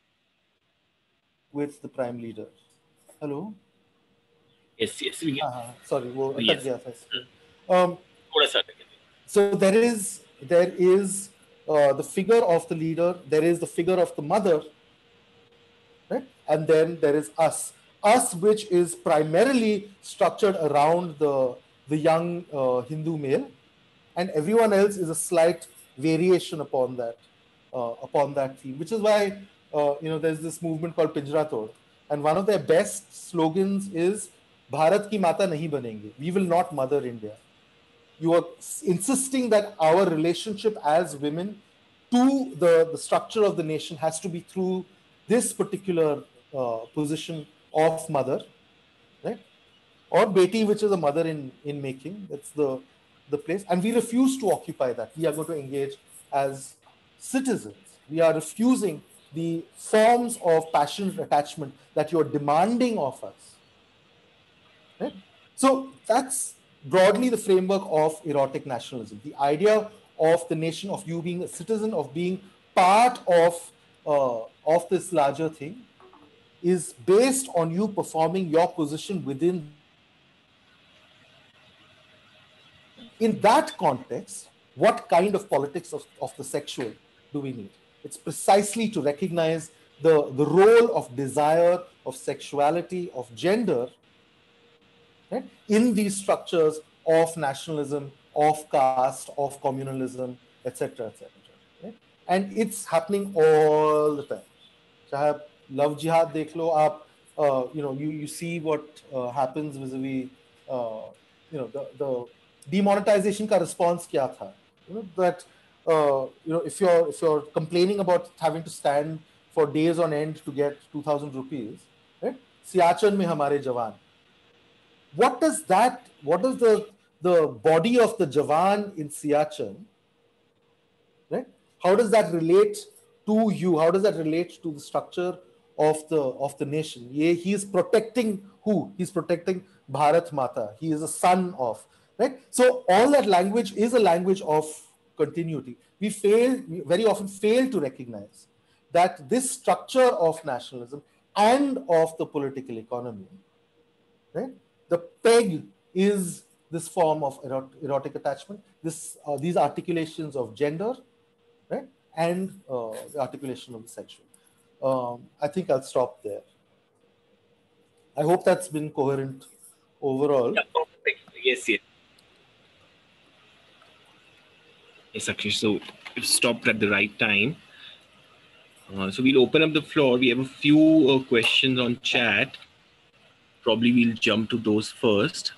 with the prime leader. Hello? Yes, yes. We uh-huh. Sorry. Wo yes. Um, so there is, there is uh, the figure of the leader, there is the figure of the mother, right? And then there is us. Us, which is primarily structured around the, the young uh, Hindu male, and everyone else is a slight variation upon that. Uh, upon that theme, which is why uh, you know there's this movement called Pinjra Tod, and one of their best slogans is "Bharat ki Mata nahi banenge." We will not mother India. You are insisting that our relationship as women to the, the structure of the nation has to be through this particular uh, position of mother, right? Or beti, which is a mother in in making. That's the the place, and we refuse to occupy that. We are going to engage as citizens. We are refusing the forms of passionate attachment that you're demanding of us. Right? So that's broadly the framework of erotic nationalism. The idea of the nation, of you being a citizen, of being part of, uh, of this larger thing, is based on you performing your position within. In that context, what kind of politics of, of the sexual do we need? It's precisely to recognize the, the role of desire, of sexuality, of gender, right, in these structures of nationalism, of caste, of communalism, et cetera, et cetera. Right? And it's happening all the time. Chahe love jihad dekh lo, aap, uh, you know, you, you see what uh, happens vis-a-vis, uh, you know, the, the demonetization ka response kya tha? You know, that Uh, you know, if you're if you're complaining about having to stand for days on end to get two thousand rupees, right? Siachen mein hamare jawan. What does that? What does the the body of the jawan in Siachen, right? How does that relate to you? How does that relate to the structure of the of the nation? Yeah, he is protecting who? He's protecting Bharat Mata. He is a son of, right? So all that language is a language of continuity. We fail, we very often fail to recognize that this structure of nationalism and of the political economy, right? The peg is this form of erot erotic attachment, this, uh, these articulations of gender, right? And uh, the articulation of the sexual. Um, I think I'll stop there. I hope that's been coherent overall. Yes, yes. Yes, Akshay. So we've stopped at the right time. Uh, so we'll open up the floor. We have a few uh, questions on chat. Probably we'll jump to those first.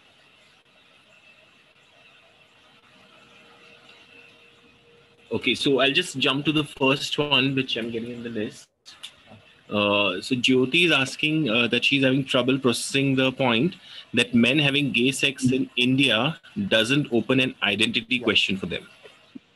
Okay, so I'll just jump to the first one, which I'm getting in the list. Uh, so Jyoti is asking uh, that she's having trouble processing the point that men having gay sex in India doesn't open an identity yeah. question for them.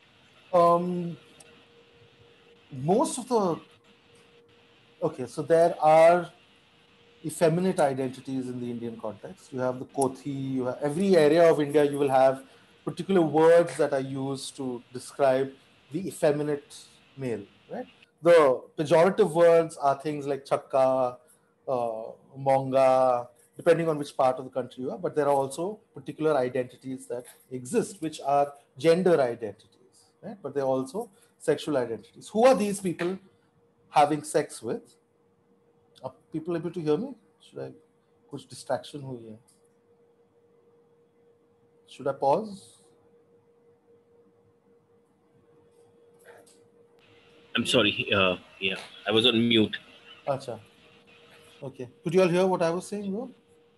Um, most of the, okay, so there are effeminate identities in the Indian context. You have the Kothi, you have every area of India, you will have particular words that are used to describe the effeminate male, right? The pejorative words are things like chakka, uh, monga, depending on which part of the country you are, but there are also particular identities that exist, which are gender identities, right? But they're also sexual identities. Who are these people having sex with? Are people able to hear me? Should I, कुछ distraction हुई है? Should I pause? I'm sorry. Uh, yeah, I was on mute. Acha. Okay. Could you all hear what I was saying, though?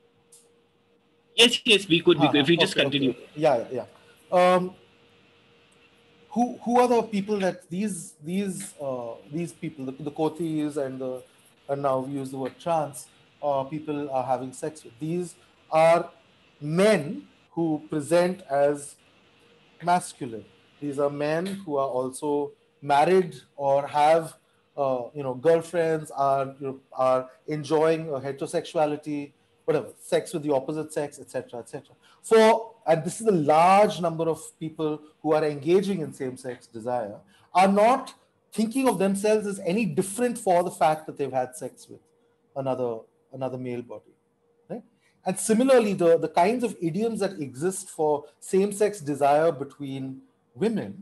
Yes, yes, we could. We Ha, could. ha. If we just Okay, okay, continue. okay. Yeah, yeah, yeah. Um, who who are the people that these these uh, these people, the, the Kothis and the and now we use the word trans, uh, people are having sex with? These are men who present as masculine. These are men who are also married or have, uh, you know, girlfriends, are you know, are enjoying uh, heterosexuality, whatever, sex with the opposite sex, et cetera, et cetera. For and this is a large number of people who are engaging in same-sex desire are not thinking of themselves as any different for the fact that they've had sex with another another male body. Right? And similarly, the, the kinds of idioms that exist for same-sex desire between women,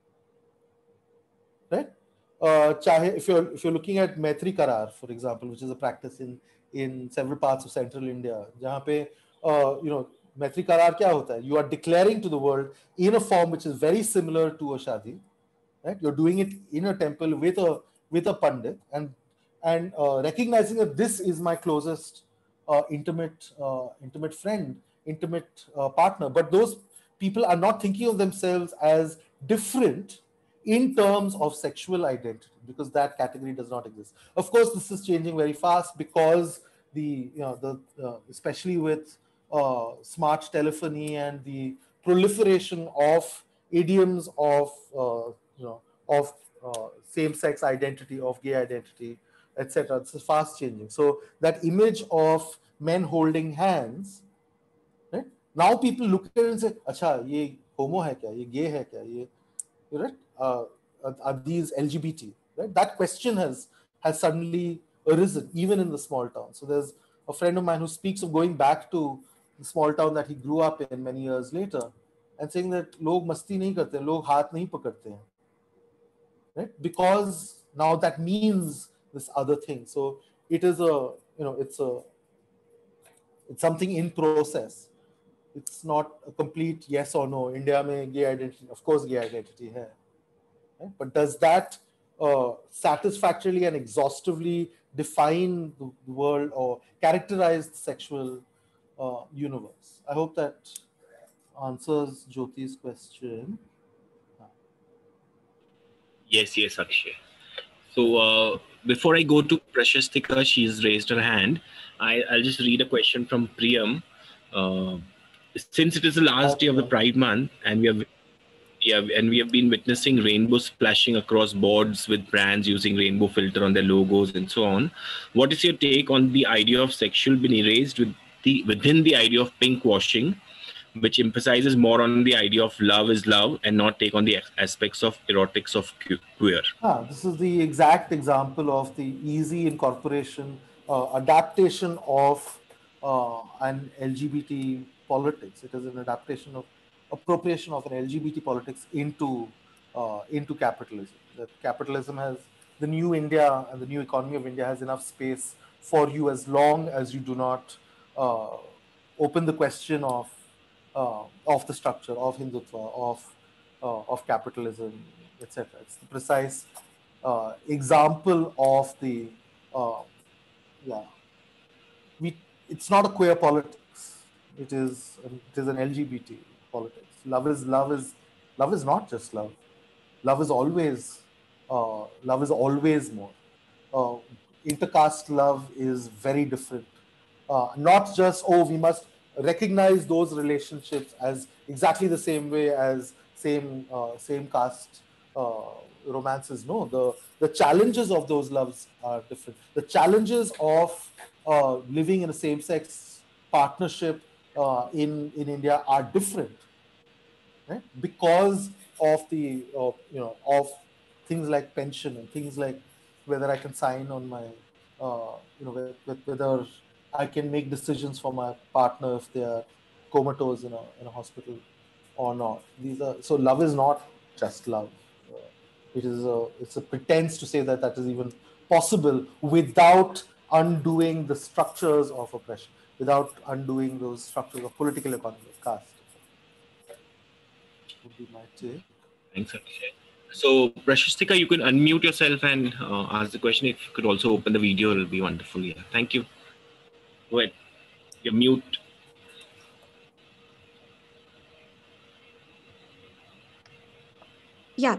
right? Uh, chahe, if you're if you're looking at Maitri Karar, for example, which is a practice in in several parts of central India, जहाँ पे uh, you know Maitri Karar क्या होता है? You are declaring to the world in a form which is very similar to a shadi, right? You're doing it in a temple with a with a pandit and and uh, recognizing that this is my closest uh, intimate uh, intimate friend, intimate uh, partner. But those people are not thinking of themselves as different in terms of sexual identity, because that category does not exist. Of course, this is changing very fast because the you know the uh, especially with uh, smart telephony and the proliferation of idioms of uh, you know of uh, same-sex identity, of gay identity, et cetera. It's fast changing. So that image of men holding hands, right? Now people look at it and say, "Acha, ye homo hai kya? Ye gay hai kya? Ye, right? Uh, are these L G B T?" Right? That question has has suddenly arisen, even in the small town. So there's a friend of mine who speaks of going back to the small town that he grew up in many years later, and saying that log masti nahi karte, log haath nahi pakadte hain. Right? Because now that means this other thing. So it is a, you know, it's a, it's something in process. It's not a complete yes or no. India mein gay identity, of course, gay identity hai. Right? But does that uh, satisfactorily and exhaustively define the world or characterize the sexual uh, universe? I hope that answers Jyoti's question. Yes, yes, Akshay. So uh, before I go to Precious Thika, she's raised her hand. I, I'll just read a question from Priyam. Uh, since it is the last day of the Pride Month, and we have yeah, and we have been witnessing rainbows splashing across boards with brands using rainbow filter on their logos and so on, what is your take on the idea of sexual being erased with the within the idea of pink washing, which emphasizes more on the idea of love is love and not take on the aspects of erotics of queer? Ah, this is the exact example of the easy incorporation, uh, adaptation of uh, an L G B T politics. It is an adaptation of appropriation of an L G B T politics into uh, into capitalism. That capitalism has, the new India and the new economy of India has enough space for you as long as you do not uh, open the question of uh, of the structure of Hindutva, of uh, of capitalism, et cetera. It's the precise uh, example of the uh, yeah. We it's not a queer politics. It is it is an L G B T politics. Love is love is love is not just love. Love is always uh, love is always more. Uh, intercaste love is very different. Uh, not just, oh, we must recognize those relationships as exactly the same way as same uh, same caste uh, romances. No, the the challenges of those loves are different. The challenges of uh, living in a same-sex partnership uh, in in India are different, right? Because of the uh, you know of things like pension and things like whether I can sign on my uh, you know with, with whether I can make decisions for my partner if they are comatose in a in a hospital or not. These are so love is not just love. Uh, it is a it's a pretense to say that that is even possible without undoing the structures of oppression, without undoing those structures of political economy, of caste. Would be my take. Thanks, Akshay. So, Prashastika, you can unmute yourself and uh, ask the question. If you could also open the video, it'll be wonderful. Yeah, thank you. Go ahead. You're mute. Yeah.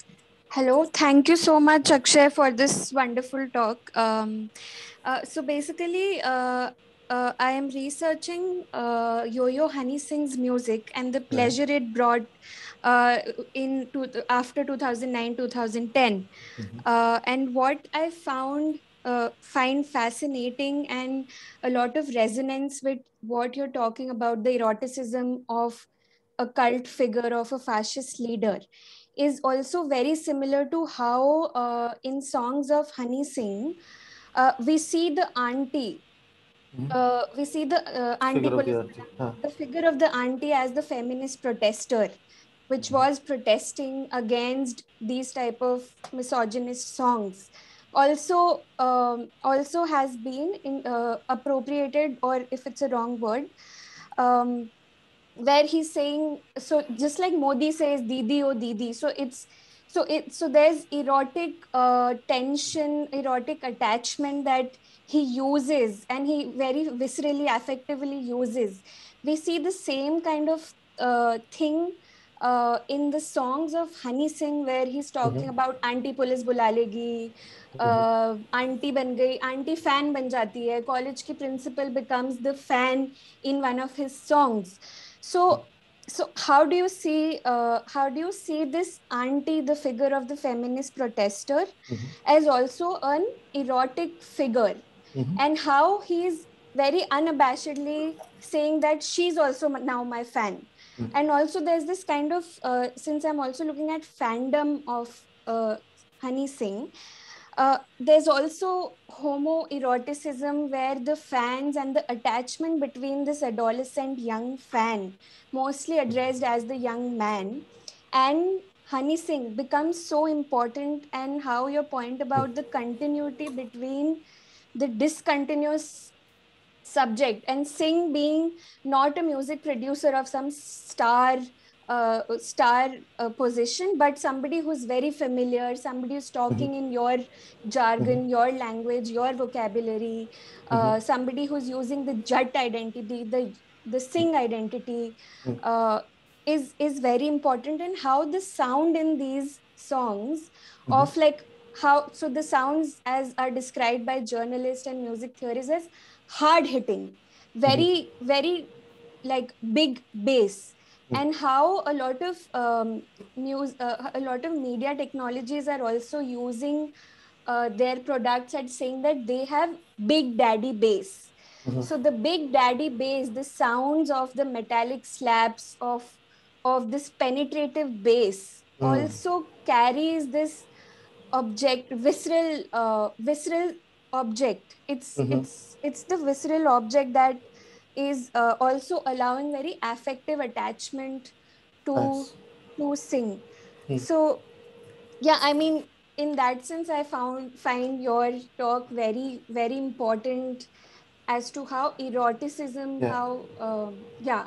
Hello. Thank you so much, Akshay, for this wonderful talk. Um, uh, so basically, uh, uh, I am researching uh, Yo-Yo Honey Singh's music and the pleasure it brought uh, in to, after two thousand nine, two thousand ten. Mm-hmm. Uh, and what I found uh, find fascinating and a lot of resonance with what you're talking about, the eroticism of a cult figure of a fascist leader, is also very similar to how uh, in songs of Honey Singh, uh, we see the auntie, Mm-hmm. uh, we see the uh, auntie Figure of the police, auntie. Huh. the figure of the auntie as the feminist protester, which Mm-hmm. was protesting against these type of misogynist songs. Also, um, also has been in, uh, appropriated, or if it's a wrong word, um, where he's saying, so just like Modi says Didi oh Didi, so it's so it so there's erotic uh, tension, erotic attachment that he uses, and he very viscerally, affectively uses. We see the same kind of uh, thing uh, in the songs of Honey Singh, where he's talking Mm-hmm. about auntie police बुला लेगी, uh, auntie बन गई, auntie fan बन जाती है, college की principal becomes the fan in one of his songs. So, so how do you see uh, how do you see this auntie, the figure of the feminist protester, Mm-hmm. as also an erotic figure, Mm-hmm. and how he's very unabashedly saying that she's also now my fan. Mm-hmm. And also there's this kind of uh, since I'm also looking at fandom of uh, Honey Singh, uh, there's also homoeroticism, where the fans and the attachment between this adolescent young fan, mostly addressed as the young man, and Honey Singh becomes so important. And how your point about the continuity between the discontinuous subject, and Singh being not a music producer of some star uh, star uh, position, but somebody who's very familiar, somebody who's talking in your jargon, your language, your vocabulary, uh, somebody who's using the Jat identity, the the Singh identity, uh, is is very important. And how the sound in these songs Mm-hmm. of like how so the sounds as are described by journalists and music theorists as hard hitting, very very like big bass, and how a lot of um, news uh, a lot of media technologies are also using uh, their products at saying that they have big daddy bass. So the big daddy bass, the sounds of the metallic slaps of of this penetrative bass also carries this object, visceral uh, visceral object. it's Mm-hmm. it's it's the visceral object that is uh, also allowing very affective attachment to Nice. to Sing. Mm. So yeah, I mean, in that sense, I found find your talk very very important as to how eroticism, Yeah. how um, yeah.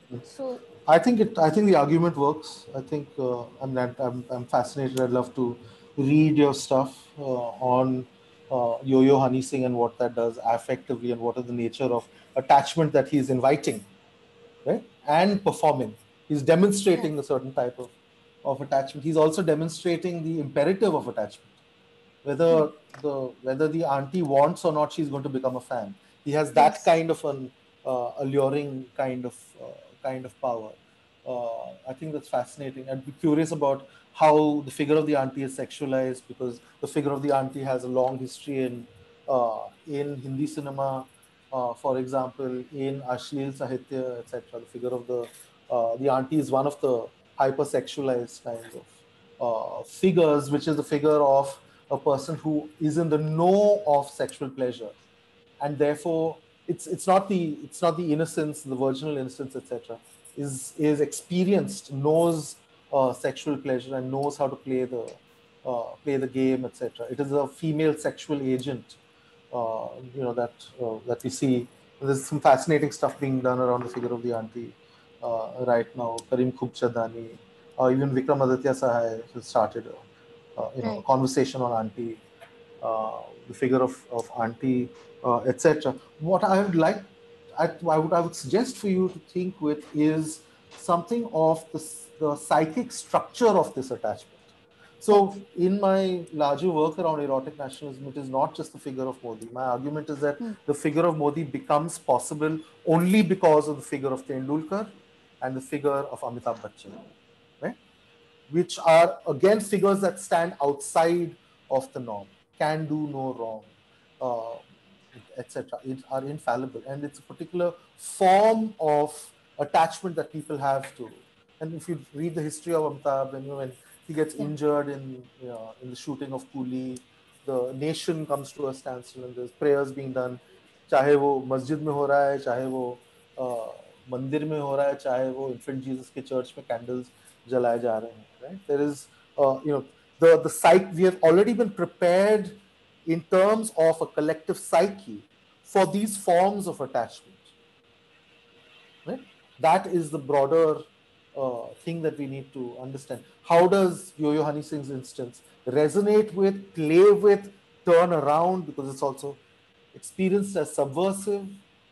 So I think it. I think the argument works. I think uh, I'm, not, I'm I'm fascinated. I'd love to read your stuff uh, on uh, Yo-Yo Honey Singh and what that does affectively, and what is the nature of attachment that he's inviting, right? And performing. He's yeah, demonstrating a certain type of of attachment. He's also demonstrating the imperative of attachment. hmm. Whether the whether the auntie wants or not, she's going to become a fan. He has that Yes, kind of an uh, alluring kind of uh, kind of power. Uh, I think that's fascinating. I'd be curious about how the figure of the auntie is sexualized, because the figure of the auntie has a long history in uh, in Hindi cinema, uh, for example, in Ashleel Sahitya, et cetera. The figure of the uh, the auntie is one of the hypersexualized kinds of uh, figures, which is the figure of a person who is in the know of sexual pleasure, and therefore it's it's not the it's not the innocence, the virginal innocence, et cetera. Is is experienced, knows uh, sexual pleasure, and knows how to play the uh, play the game, et cetera. It is a female sexual agent, uh, you know that uh, that we see. There's some fascinating stuff being done around the figure of the auntie uh, right now. Karim Khubchandani, uh, even Vikram Aditya Sahai has started a, uh, you know, a Right. conversation on auntie, uh, the figure of, of auntie, uh, et cetera. What I would like, I, I, would, I would suggest for you to think with is something of the, the psychic structure of this attachment. So in my larger work around erotic nationalism, it is not just the figure of Modi. My argument is that Hmm. the figure of Modi becomes possible only because of the figure of Tendulkar and the figure of Amitabh Bachchan, right? Which are again figures that stand outside of the norm, can do no wrong, uh, et cetera. It are infallible, and it's a particular form of attachment that people have to. And if you read the history of Amitabh, and you know, when he gets Yeah. injured in you know, in the shooting of Coolie, the nation comes to a standstill, and there's prayers being done. चाहे वो मस्जिद में हो रहा है, चाहे वो मंदिर में हो रहा है, चाहे वो इन्फेंट जीसस के चर्च में कैंडल्स जलाए जा रहे हैं, right? There is, uh, you know, the the psyche. We have already been prepared in terms of a collective psyche for these forms of attachment, right? That is the broader uh, thing that we need to understand. How does Yo-Yo Honey Singh's instance resonate with, play with, turn around, because it's also experienced as subversive,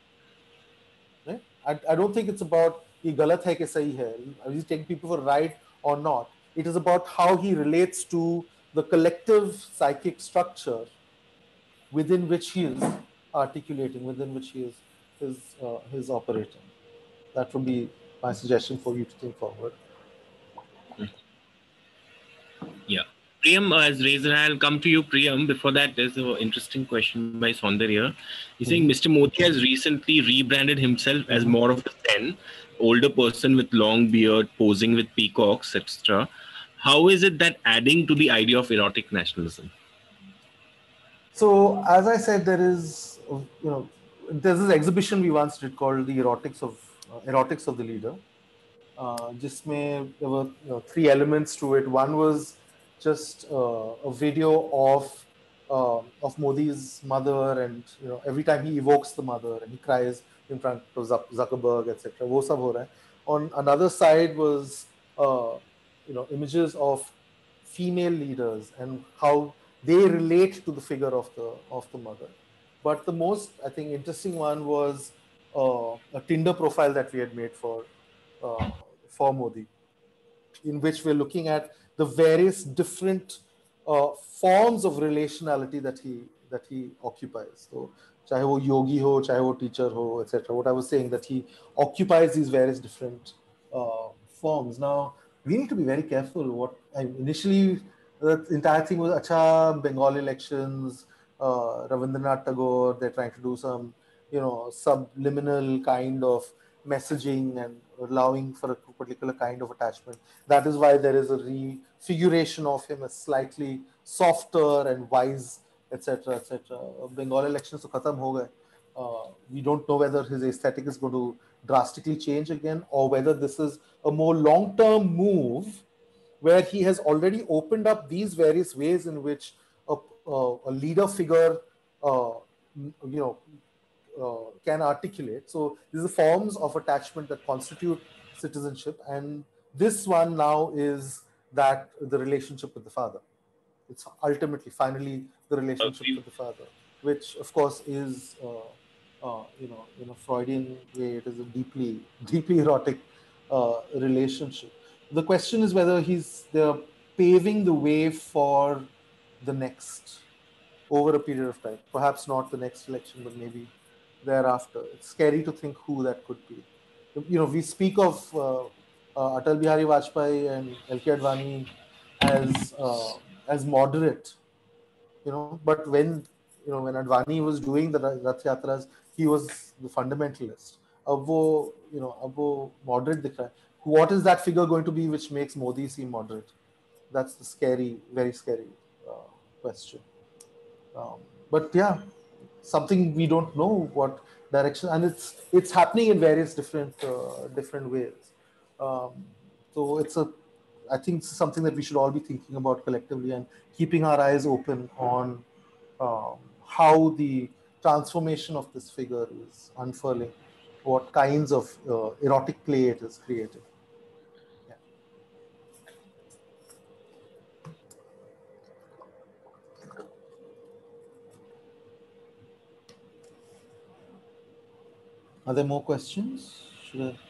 right? I, I don't think it's about ye galat hai ke sahi hai. Are you taking people for right or not? It is about how he relates to the collective psychic structure within which he is articulating, within which he is his uh, his operating. That would be my suggestion for you to think forward. Yeah. Priyam has raised an hand. I'll come to you, Priyam. Before that, there's an interesting question by Saundarya. He's saying Mister Modi has recently rebranded himself as more of the Zen, older person with long beard, posing with peacocks, et cetera. How is it that adding to the idea of erotic nationalism? So, as I said, there is, uh, you know, there's this exhibition we once did called the Erotics of uh, Erotics of the Leader. Uh, जिसमें there were you know, three elements to it. One was just uh, a video of uh, of Modi's mother, and you know every time he evokes the mother and he cries in front of Zuckerberg, et cetera. वो सब हो रहा है. On another side was uh, you know images of female leaders and how they relate to the figure of the of the mother. But the most, I think, interesting one was uh, a Tinder profile that we had made for uh, for Modi, in which we're looking at the various different uh, forms of relationality that he that he occupies. So, चाहे वो yogi हो, चाहे वो teacher हो, et cetera. What I was saying, that he occupies these various different uh, forms. Now, we need to be very careful. What I initially, the entire thing was, acha, Bengal elections, uh, Rabindranath Tagore, they're trying to do some, you know, subliminal kind of messaging and allowing for a particular kind of attachment. That is why there is a refiguration of him as slightly softer and wise, et cetera, et cetera. Bengal elections to khatam ho gaye. Uh, we don't know whether his aesthetic is going to drastically change again, or whether this is a more long-term move where he has already opened up these various ways in which a, uh, a leader figure, uh, you know, uh, can articulate. So these are forms of attachment that constitute citizenship, and this one now is that the relationship with the father. It's ultimately, finally, the relationship Okay. with the father, which of course is, uh, uh, you know, in a Freudian way, it is a deeply, deeply erotic uh, relationship. The question is whether he's they're paving the way for the next, over a period of time. Perhaps not the next election, but maybe thereafter. It's scary to think who that could be. You know, we speak of uh, uh, Atal Bihari Vajpayee and L K Advani as uh, as moderate, you know. But when you know when Advani was doing the Rath Yatras, he was the fundamentalist. अब वो you know अब वो moderate दिख रहा है. What is that figure going to be which makes Modi seem moderate? That's the scary, very scary uh, question. Um, but yeah, something we don't know what direction, and it's it's happening in various different uh, different ways. Um, so it's a, I think it's something that we should all be thinking about collectively and keeping our eyes open on um, how the transformation of this figure is unfurling, what kinds of uh, erotic play it is creating. Yeah. Are there more questions? Should I...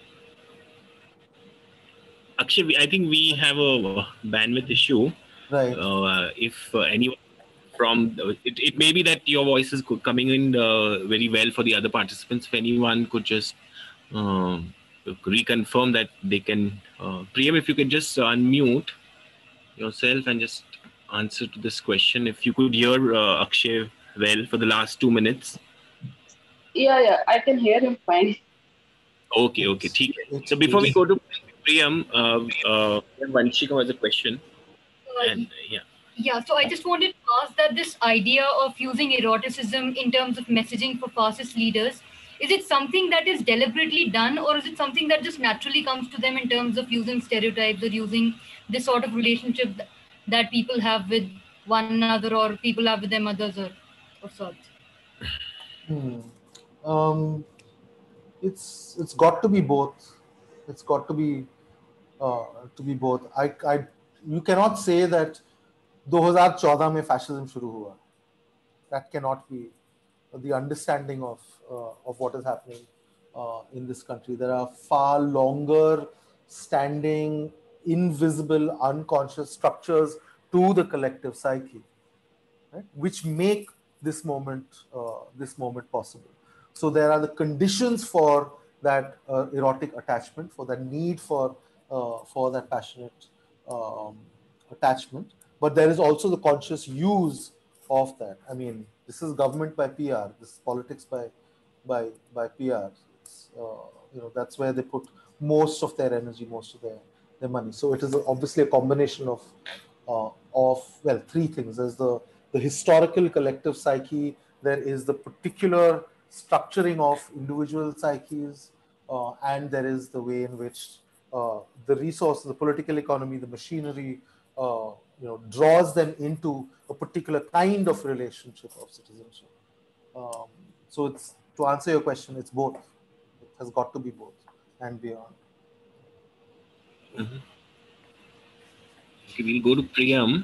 Actually, I think we have a bandwidth issue. Right. Uh, if uh, anyone from it, it may be that your voice is coming in uh, very well for the other participants. If anyone could just um, reconfirm that they can, uh, Priyam, if you could just unmute yourself and just answer to this question. If you could hear uh, Akshay well for the last two minutes. Yeah, yeah, I can hear him fine. Okay, okay, ठीक है. So before we go to Priyam, uh, uh, Vanshika has a question. And yeah. Yeah, so I just wanted to ask that this idea of using eroticism in terms of messaging for fascist leaders, is it something that is deliberately done, or is it something that just naturally comes to them in terms of using stereotypes or using this sort of relationship that people have with one another or people have with their mothers or of sorts? Hmm. Um, it's it's got to be both. It's got to be uh, to be both. I, I you cannot say that twenty fourteen में fascism शुरू हुआ. That cannot be the understanding of uh, of what is happening uh, in this country. There are far longer standing, invisible, unconscious structures to the collective psyche, right, which make this moment uh, this moment possible. So there are the conditions for that uh, erotic attachment, for that need for uh, for that passionate um, attachment. But there is also the conscious use of that. I mean, this is government by P R. This is politics by by by P R. It's, uh, you know, that's where they put most of their energy, most of their their money. So it is obviously a combination of uh, of well, three things. There's the the historical collective psyche. There is the particular structuring of individual psyches, uh, and there is the way in which uh, the resources, the political economy, the machinery, uh, you know, draws them into a particular kind of relationship of citizenship. Um, so it's, to answer your question, it's both. It has got to be both and beyond. Mm-hmm. Okay, we'll go to Priyam.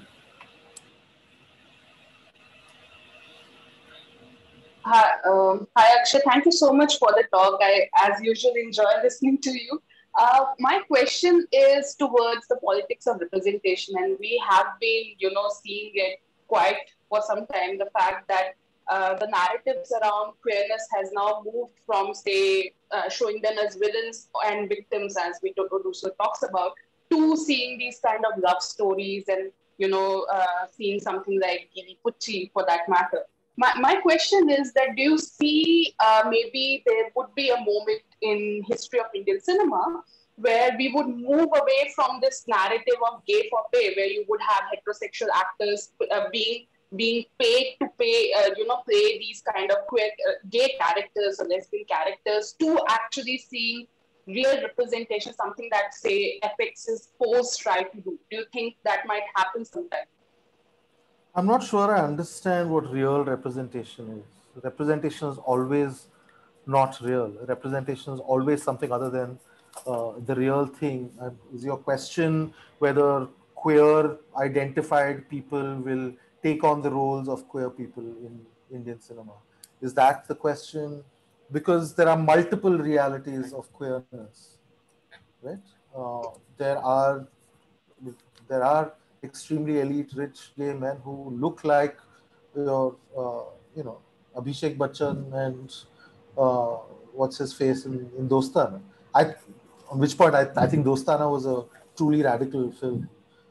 Hi, um, hi Akshay. Thank you so much for the talk. I, as usual, enjoy listening to you. Uh, my question is towards the politics of representation, and we have been, you know, seeing it quite for some time. The fact that uh, the narratives around queerness has now moved from, say, uh, showing them as villains and victims, as Vito Russo talks about, to seeing these kind of love stories and, you know, uh, seeing something like Gili Pucci for that matter. My, my question is that do you see uh, maybe there would be a moment in history of Indian cinema where we would move away from this narrative of gay for pay, where you would have heterosexual actors uh, being being paid to pay, uh, you know, play these kind of queer, uh, gay characters or lesbian characters, to actually seeing real representation, something that, say, F X's Pose try to do? Do you think that might happen sometime? I'm not sure I understand what real representation is. Representation is always not real. Representation is always something other than uh, the real thing. Uh, is your question whether queer identified people will take on the roles of queer people in Indian cinema? Is that the question? Because there are multiple realities of queerness, right? Uh, there are there are extremely elite, rich gay men who look like your, uh, you know, Abhishek Bachchan and uh, what's his face in, in Dostan. I, on which point I, I think Dostana was a truly radical film.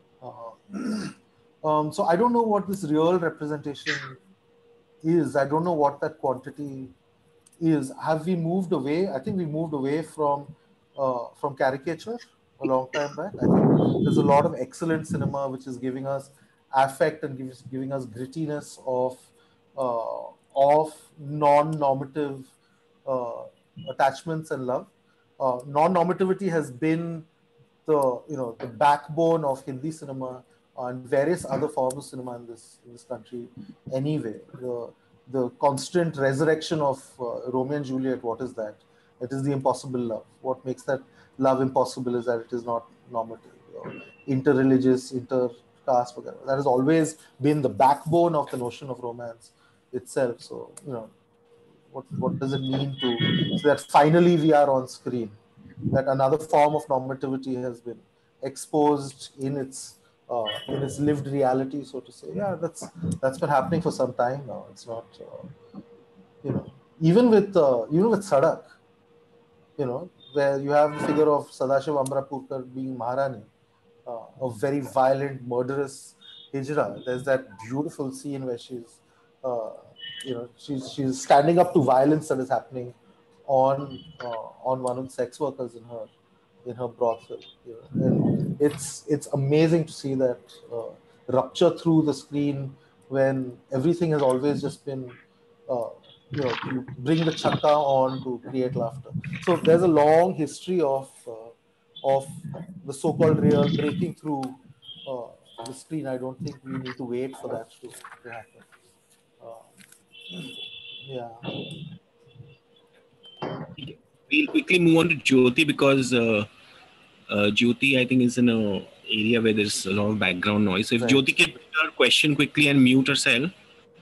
Uh, um, so I don't know what this real representation is. I don't know what that quantity is. Have we moved away? I think we moved away from uh, from caricature a long time back. I think there's a lot of excellent cinema which is giving us affect and gives, giving us grittiness of uh, of non-normative uh, attachments and love. Uh, non-normativity has been the you know the backbone of Hindi cinema and various other forms of cinema in this in this country. Anyway, the the constant resurrection of uh, Romeo and Juliet. What is that? It is the impossible love. What makes that love impossible is that it is not normative, or interreligious, intercaste, whatever. That has always been the backbone of the notion of romance itself. So you know, what what does it mean to so that finally we are on screen? That another form of normativity has been exposed in its uh, in its lived reality, so to say. Yeah, that's that's been happening for some time now. It's not, uh, you know, even with uh, even with Sadak, you know, where you have the figure of Sadashiv Amrapurkar being Maharani, uh, a very violent, murderous hijra. There's that beautiful scene where she's, uh, you know, she's she's standing up to violence that is happening on uh, on one of the sex workers in her in her brothel. You know? And it's it's amazing to see that uh, rupture through the screen when everything has always just been, uh, you know, you bring the chakka on to create laughter. So there's a long history of uh, of the so-called real breaking through uh, the screen. I don't think we need to wait for that to, to happen. Uh, yeah. We'll quickly move on to Jyoti because uh, uh, Jyoti, I think, is in a area where there's a lot of background noise. So if Right. Jyoti can put her question quickly and mute herself.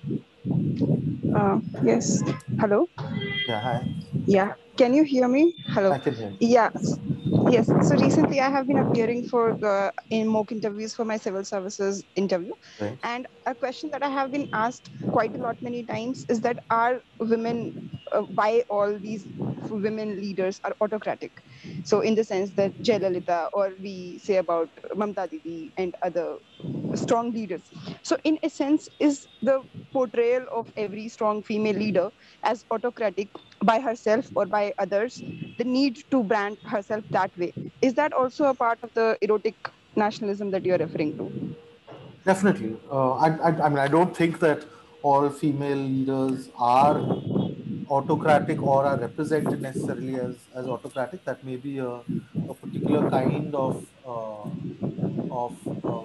Uh, yes. Hello. Yeah. Hi. Yeah. Can you hear me? Hello. I can hear you. Yeah. Yes. So recently, I have been appearing for uh, in mock interviews for my civil services interview, Right. and a question that I have been asked quite a lot many times is that are women, uh, why all these women leaders are autocratic? So in the sense that Jayalalitha, or we say about Mamta Didi and other strong leaders. So in a sense, is the portrayal of every strong female leader as autocratic by herself or by others, the need to brand herself that way, is that also a part of the erotic nationalism that you're referring to? Definitely. Uh, I, I, I mean, I don't think that all female leaders are autocratic or are represented necessarily as, as autocratic. That may be a, a particular kind of uh, of uh,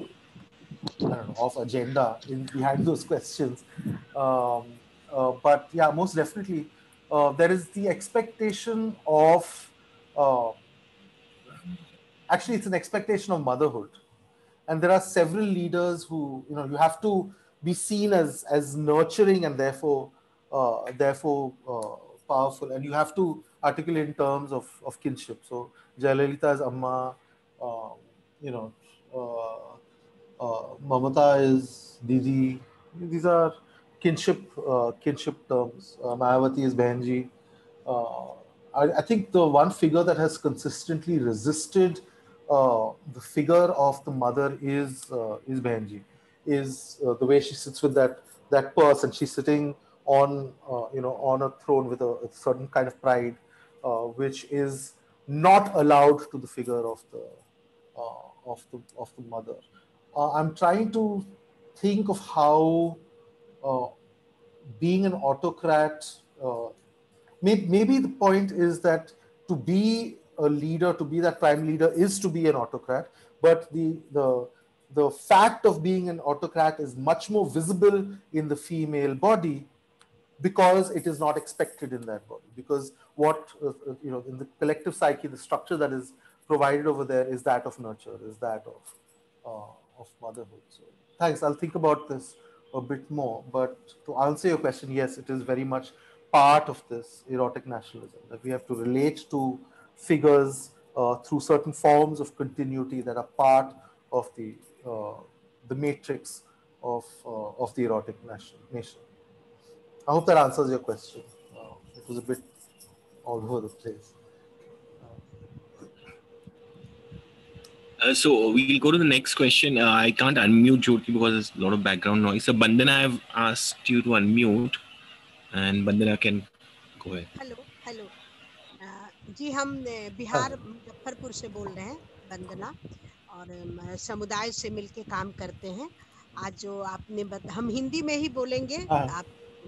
I don't know of agenda in behind those questions. Um, uh, but yeah, most definitely, uh, there is the expectation of. Uh, actually, it's an expectation of motherhood, and there are several leaders who you know you have to be seen as as nurturing and therefore uh, therefore uh, powerful, and you have to articulate in terms of, of kinship. So Jayalalitha is Amma, um, you know, uh, uh, Mamata is Didi. These are kinship uh, kinship terms. Uh, Mayawati is Behenji. Uh, I, I think the one figure that has consistently resisted uh, the figure of the mother is uh, is Behenji. Is uh, the way she sits with that that purse, and she's sitting on uh, you know on a throne with a, a certain kind of pride, uh, which is not allowed to the figure of the uh, of the of the mother. Uh, I'm trying to think of how uh, being an autocrat. Uh, may, maybe the point is that to be a leader, to be that prime leader, is to be an autocrat. But the the the fact of being an autocrat is much more visible in the female body because it is not expected in that body. Because what uh, uh, you know in the collective psyche, the structure that is provided over there is that of nurture, is that of uh, of motherhood. So thanks. I'll think about this a bit more. But to answer your question, yes, it is very much part of this erotic nationalism that we have to relate to figures uh, through certain forms of continuity that are part of the uh, the matrix of uh, of the erotic nation. nation. I hope that answers your question. Uh, it was a bit all over the place. Uh, so we'll go to the next question. Uh, I can't unmute Jyoti because there's a lot of background noise. So Bandana, I've asked you to unmute, and Bandana can go ahead. Hello hello uh, जी हम अ, बिहार मुजफ्फरपुर से बोल रहे हैं, वंदना, और अ, समुदाय से मिलके काम करते हैं। आज जो आपने बत, हम हिंदी में ही बोलेंगे हाँ। आप।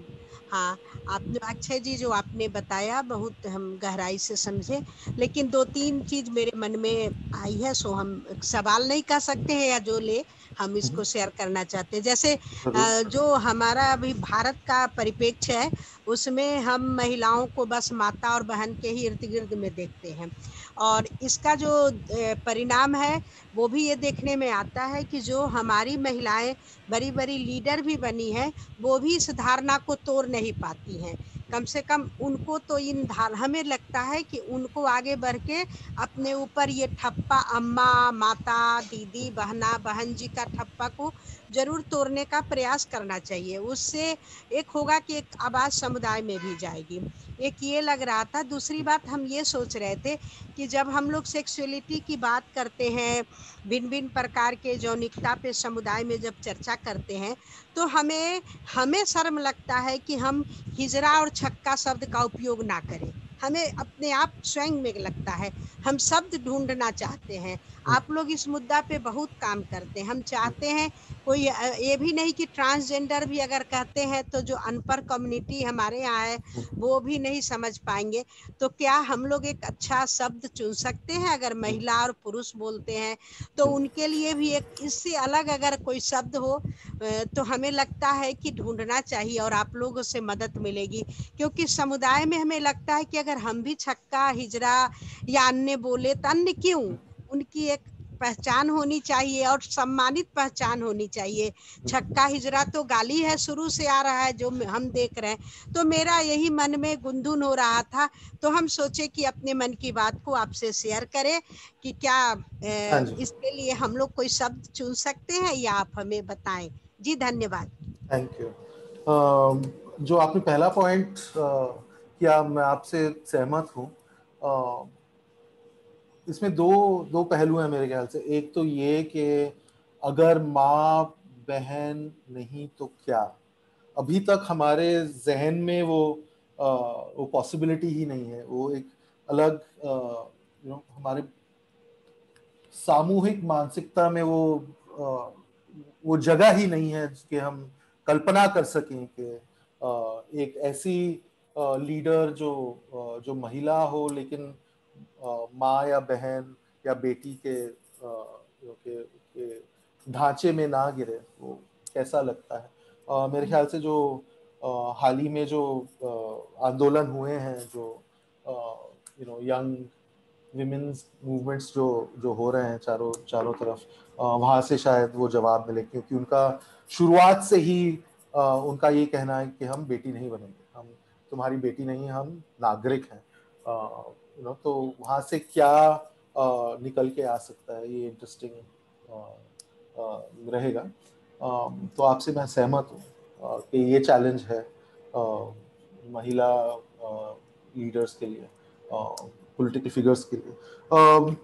हाँ, आपने अक्षय जी जो आपने बताया बहुत हम गहराई से समझे, लेकिन दो तीन चीज मेरे मन में आई है, सो हम सवाल नहीं कर सकते हैं या जो ले हम इसको शेयर करना चाहते हैं। जैसे अ, जो हमारा अभी भारत का परिप्रेक्ष्य है उसमें हम महिलाओं को बस माता और बहन के ही इर्द गिर्द में देखते हैं, और इसका जो अ, परिणाम है वो भी ये देखने में आता है कि जो हमारी महिलाएं बड़ी बड़ी लीडर भी बनी हैं वो भी इस धारणा को तोड़ नहीं पाती हैं। कम से कम उनको तो इन धार हमें लगता है कि उनको आगे बढ़ के अपने ऊपर ये ठप्पा अम्मा, माता, दीदी, बहना, बहन जी का ठप्पा को जरूर तोड़ने का प्रयास करना चाहिए। उससे एक होगा कि एक आवाज़ समुदाय में भी जाएगी। एक ये लग रहा था। दूसरी बात हम ये सोच रहे थे कि जब हम लोग सेक्सुअलिटी की बात करते हैं, भिन्न भिन्न प्रकार के यौनिकता पे समुदाय में जब चर्चा करते हैं तो हमें हमें शर्म लगता है कि हम हिजरा और छक्का शब्द का उपयोग ना करें। हमें अपने आप स्वयं में लगता है, हम शब्द ढूंढना चाहते हैं। आप लोग इस मुद्दा पे बहुत काम करते हैं। हम चाहते हैं कोई ये भी नहीं कि ट्रांसजेंडर भी अगर कहते हैं तो जो अनपढ़ कम्युनिटी हमारे यहाँ है वो भी नहीं समझ पाएंगे। तो क्या हम लोग एक अच्छा शब्द चुन सकते हैं? अगर महिला और पुरुष बोलते हैं तो उनके लिए भी एक इससे अलग अगर कोई शब्द हो तो हमें लगता है कि ढूंढना चाहिए और आप लोगों से मदद मिलेगी। क्योंकि समुदाय में हमें लगता है कि अगर हम भी छक्का, हिजरा या अन्य बोले तो अन्य क्यों, उनकी एक पहचान होनी चाहिए और सम्मानित पहचान होनी चाहिए। छक्का हिजरा तो गाली है, शुरू से आ रहा है जो हम देख रहे हैं। तो मेरा यही मन में गुनगुन हो रहा था, तो हम सोचे कि अपने मन की बात को आपसे शेयर करें कि क्या ए, इसके लिए हम लोग कोई शब्द चुन सकते हैं या आप हमें बताएं। जी धन्यवाद। Thank you. uh, जो आपने पहला पॉइंट uh, किया, मैं आपसे सहमत हूँ। uh, इसमें दो दो पहलू हैं मेरे ख्याल से। एक तो ये कि अगर माँ बहन नहीं तो क्या, अभी तक हमारे जहन में वो आ, वो पॉसिबिलिटी ही नहीं है। वो एक अलग यू नो हमारे सामूहिक मानसिकता में वो आ, वो जगह ही नहीं है कि हम कल्पना कर सकें कि आ, एक ऐसी लीडर जो आ, जो महिला हो लेकिन माँ या बहन या बेटी के, के, के ढांचे में ना गिरे। वो कैसा लगता है? uh, मेरे ख्याल से जो uh, हाल ही में जो uh, आंदोलन हुए हैं, जो you know young women's movements जो जो हो रहे हैं चारों चारों तरफ, uh, वहाँ से शायद वो जवाब मिले। क्योंकि उनका शुरुआत से ही uh, उनका ये कहना है कि हम बेटी नहीं बनेंगे, हम तुम्हारी बेटी नहीं, हम नागरिक हैं। uh, यू नो तो वहाँ से क्या uh, निकल के आ सकता है, ये इंटरेस्टिंग uh, uh, रहेगा। uh, तो आपसे मैं सहमत हूँ uh, कि ये चैलेंज है uh, महिला लीडर्स uh, के लिए, पॉलिटिकल uh, फिगर्स के लिए। uh,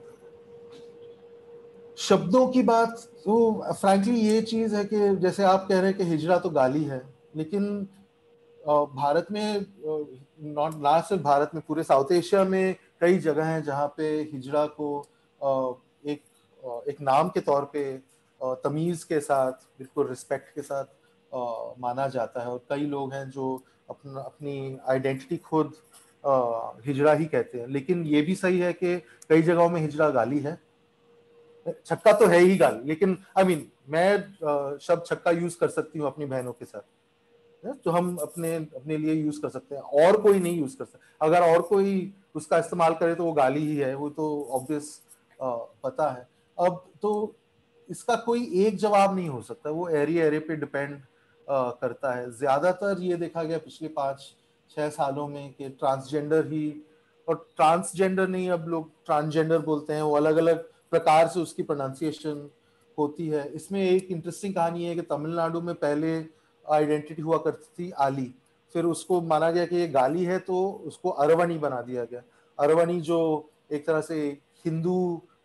शब्दों की बात तो फ्रैंकली ये चीज़ है कि जैसे आप कह रहे हैं कि हिजरा तो गाली है, लेकिन भारत में, नॉट ना सिर्फ भारत में, पूरे साउथ एशिया में कई जगह हैं जहाँ पे हिजड़ा को एक एक नाम के तौर पे तमीज़ के साथ, बिल्कुल रिस्पेक्ट के साथ माना जाता है। और कई लोग हैं जो अपना अपनी आइडेंटिटी खुद हिजड़ा ही कहते हैं। लेकिन ये भी सही है कि कई जगहों में हिजड़ा गाली है। छक्का तो है ही गाली, लेकिन आई I मीन mean, मैं शब्द छक्का यूज कर सकती हूँ अपनी बहनों के साथ, तो हम अपने अपने लिए यूज कर सकते हैं, और कोई नहीं यूज कर सकता। अगर और कोई उसका इस्तेमाल करे तो वो गाली ही है, वो तो ऑब्वियस पता है। अब तो इसका कोई एक जवाब नहीं हो सकता, वो एरिया एरिया पे डिपेंड करता है। ज्यादातर ये देखा गया पिछले पाँच छह सालों में कि ट्रांसजेंडर ही, और ट्रांसजेंडर नहीं, अब लोग ट्रांसजेंडर बोलते हैं, वो अलग अलग प्रकार से उसकी प्रोनाउंसिएशन होती है। इसमें एक इंटरेस्टिंग कहानी है कि तमिलनाडु में पहले आइडेंटिटी हुआ करती थी आली, फिर उसको माना गया कि ये गाली है तो उसको अरवणी बना दिया गया। अरवणी जो एक तरह से हिंदू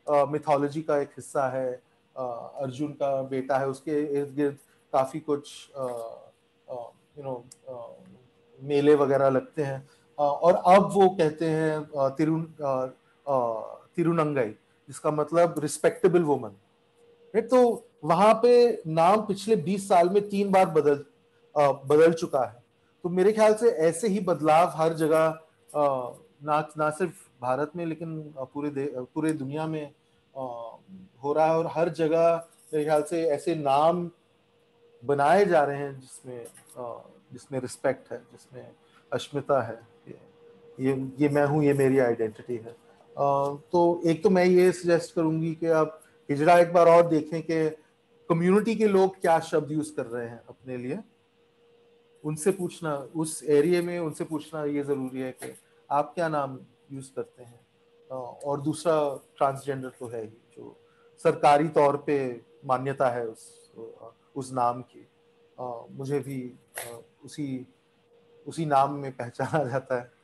मिथोलॉजी का एक हिस्सा है, अर्जुन का बेटा है, उसके इर्द गिर्द काफी कुछ यू नो मेले वगैरह लगते हैं, और अब वो कहते हैं तिरु तिरुनंगई, जिसका मतलब रिस्पेक्टेबल वुमन। तो वहां पे नाम पिछले बीस साल में तीन बार बदल बदल चुका है। तो मेरे ख्याल से ऐसे ही बदलाव हर जगह, ना ना सिर्फ भारत में लेकिन पूरे पूरे दुनिया में हो रहा है, और हर जगह मेरे ख्याल से ऐसे नाम बनाए जा रहे हैं जिसमें जिसमें रिस्पेक्ट है, जिसमें अस्मिता है, ये ये मैं हूँ, ये मेरी आइडेंटिटी है। तो एक तो मैं ये सजेस्ट करूंगी कि आप हिजड़ा एक बार और देखें कि कम्युनिटी के लोग क्या शब्द यूज कर रहे हैं अपने लिए, उनसे पूछना, उस एरिया में उनसे पूछना ये जरूरी है कि आप क्या नाम यूज करते हैं। और दूसरा ट्रांसजेंडर तो है ही, जो सरकारी तौर पे मान्यता है उस उस नाम की, मुझे भी उसी उसी नाम में पहचाना जाता है।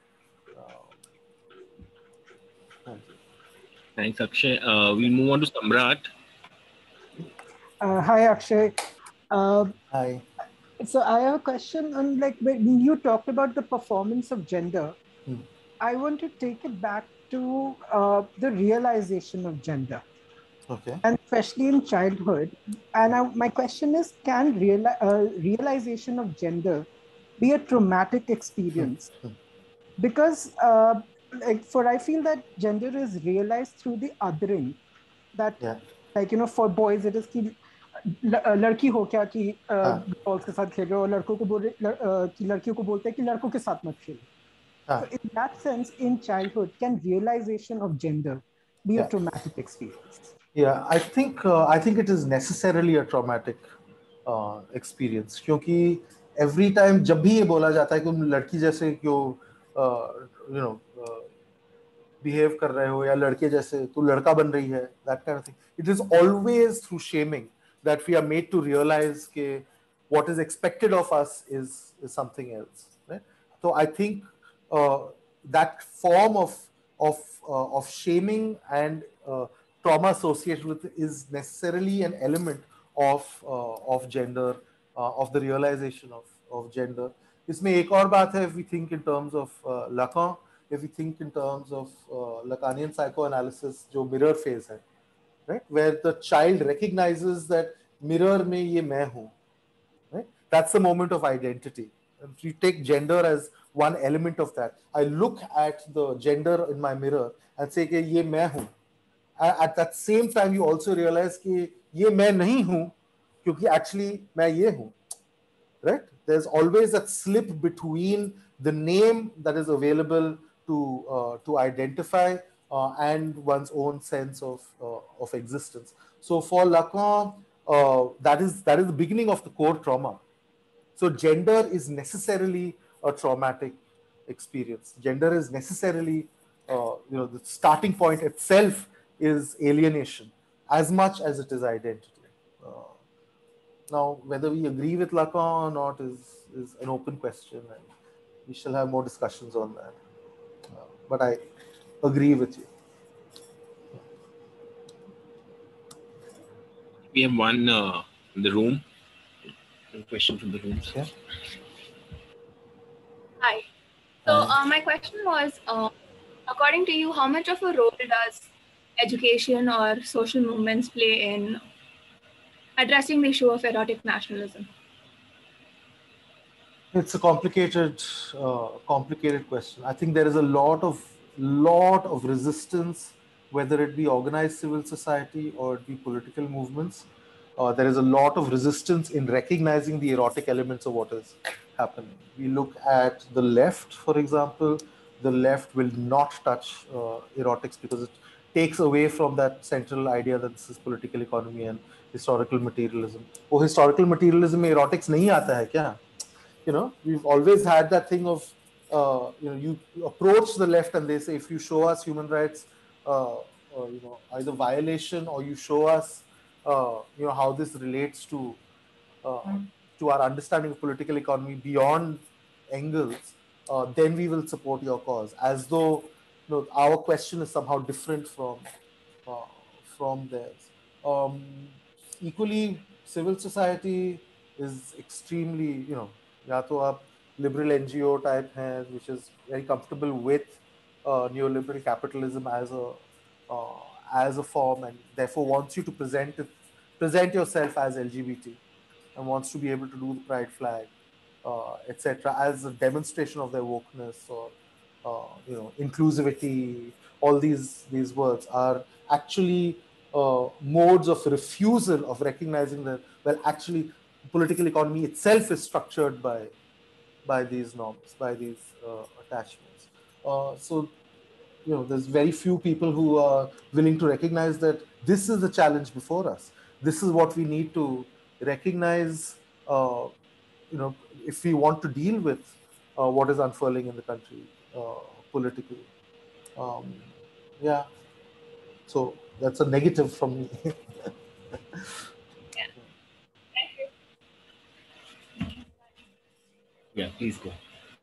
Thanks, Akshay. Uh, we'll move on to Samrat. Uh, hi, Akshay. Uh, hi. So I have a question on, like, when you talked about the performance of gender, hmm. I want to take it back to uh, the realization of gender. Okay. And especially in childhood. And I, my question is, can real, uh, realization of gender be a traumatic experience? Hmm. Hmm. Because uh, like for I feel that gender is realized through the othering. That, yeah. like, you know, for boys it is ki लड़की हो क्या कि girls के साथ खेल रहे हो, और लड़कों को बोल कि लड़कियों को बोलते हैं कि लड़कों के साथ मत खेलो. So in that sense, in childhood, can realization of gender be yeah. a traumatic experience? Yeah, I think uh, I think it is necessarily a traumatic uh, experience, क्योंकि every time जब भी ये बोला जाता है कि तुम लड़की जैसे क्यों you know behave कर रहे हो, या लड़के जैसे तू लड़का बन रही है, that kind of thing, it is always through shaming that we are made to realize that what is expected of us is, is something else. Right? So I think uh, that form of of uh, of shaming and uh, trauma associated with it is necessarily an element of uh, of gender, uh, of the realization of of gender. इसमें एक और बात है, if we think in terms of uh, Lacan, if we think in terms of uh, Lacanian psychoanalysis, जो mirror phase है, right, where the child recognizes that mirror में ये मैं हूँ, right, that's the moment of identity. If you take gender as one element of that, I look at the gender in my mirror and say कि ये मैं हूँ. At that same time, you also realize कि ये मैं नहीं हूँ, क्योंकि actually मैं ये हूँ, right? There's always that slip between the name that is available to uh, to identify uh, and one's own sense of uh, of existence. So for Lacan, uh, that is that is the beginning of the core trauma. So gender is necessarily a traumatic experience. Gender is necessarily, uh, you know, the starting point itself is alienation as much as it is identity. Uh, now, whether we agree with Lacan or not is is an open question, and we shall have more discussions on that. Uh, but I agree with you. We have one uh, in the room. A question from the room. Yeah. Hi. So uh, my question was, uh, according to you, how much of a role does education or social movements play in addressing the issue of erotic nationalism? It's a complicated, uh, complicated question. I think there is a lot of, lot of resistance, whether it be organized civil society or it be political movements. Uh, there is a lot of resistance in recognizing the erotic elements of what is happening. We look at the left, for example. The left will not touch uh, erotics because it takes away from that central idea that this is political economy and historical materialism. Oh, historical materialism में erotics नहीं आता है क्या? You know, we've always had that thing of, uh, you know, you approach the left and they say, if you show us human rights, uh, uh, you know, either violation or you show us, uh, you know, how this relates to uh, mm. to our understanding of political economy beyond Engels, uh, then we will support your cause. As though, you know, our question is somehow different from uh, from theirs. Um, equally, civil society is extremely, you know, या तो आप liberal N G O type हैं, which is very comfortable with uh, neoliberal capitalism as a uh, as a form, and therefore wants you to present it, present yourself as L G B T, and wants to be able to do the pride flag, uh, et cetera, as a demonstration of their wokeness or uh, you know, inclusivity. All these these words are actually uh, modes of refusal of recognizing that, well, actually, political economy itself is structured by by these norms, by these uh, attachments. Uh, so, you know, there's very few people who are willing to recognize that this is the challenge before us. This is what we need to recognize, uh, you know, if we want to deal with uh, what is unfurling in the country uh, politically. Um, yeah. So that's a negative from me. Yeah, please go.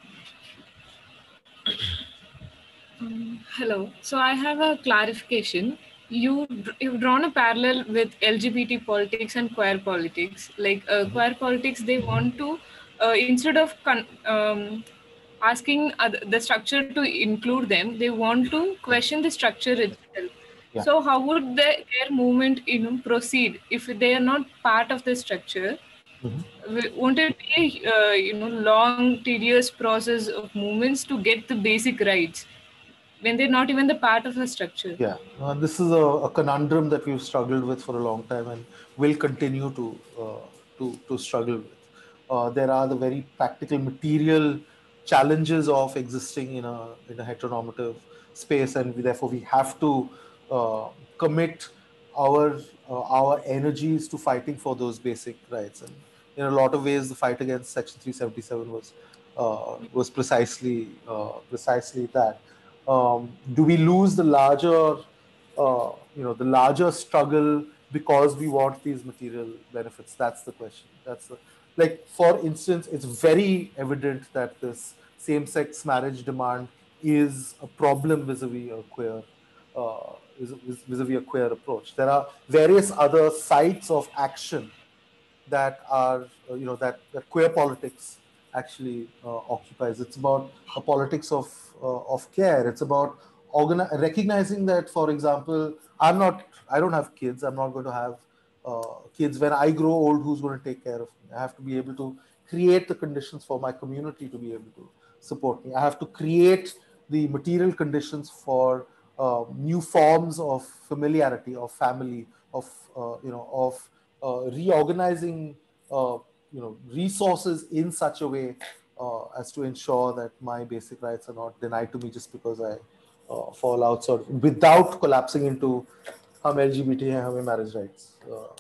Um, hello. So I have a clarification. You you've drawn a parallel with L G B T politics and queer politics. Like uh, queer politics, they want to uh, instead of con- um, asking other, the structure to include them, they want to question the structure itself. Yeah. So how would the, their movement, you know, proceed if they are not part of the structure? Mm-hmm. Won't it be a uh, you know, long, tedious process of movements to get the basic rights when they're not even the part of a structure? Yeah, uh, this is a, a conundrum that we've struggled with for a long time and will continue to uh, to to struggle with. Uh, there are the very practical, material challenges of existing in a in a heteronormative space, and we, therefore we have to uh, commit our uh, our energies to fighting for those basic rights. And in a lot of ways, the fight against Section three seventy-seven was uh, was precisely uh, precisely that. Um, do we lose the larger, uh, you know, the larger struggle because we want these material benefits? That's the question. That's the, like, for instance, it's very evident that this same-sex marriage demand is a problem vis-a-vis a queer, uh, vis-a-vis a queer approach. There are various other sites of action that are, uh, you know, that, that queer politics actually uh, occupies. It's about a politics of uh, of care. It's about organi- recognizing that, for example, I'm not, I don't have kids. I'm not going to have uh, kids when I grow old. Who's going to take care of me? I have to be able to create the conditions for my community to be able to support me. I have to create the material conditions for uh, new forms of familiarity, of family, of uh, you know, of uh, reorganizing uh, you know, resources in such a way uh, as to ensure that my basic rights are not denied to me just because I uh, fall outside, without collapsing into हम L G B T हैं, हमें marriage rights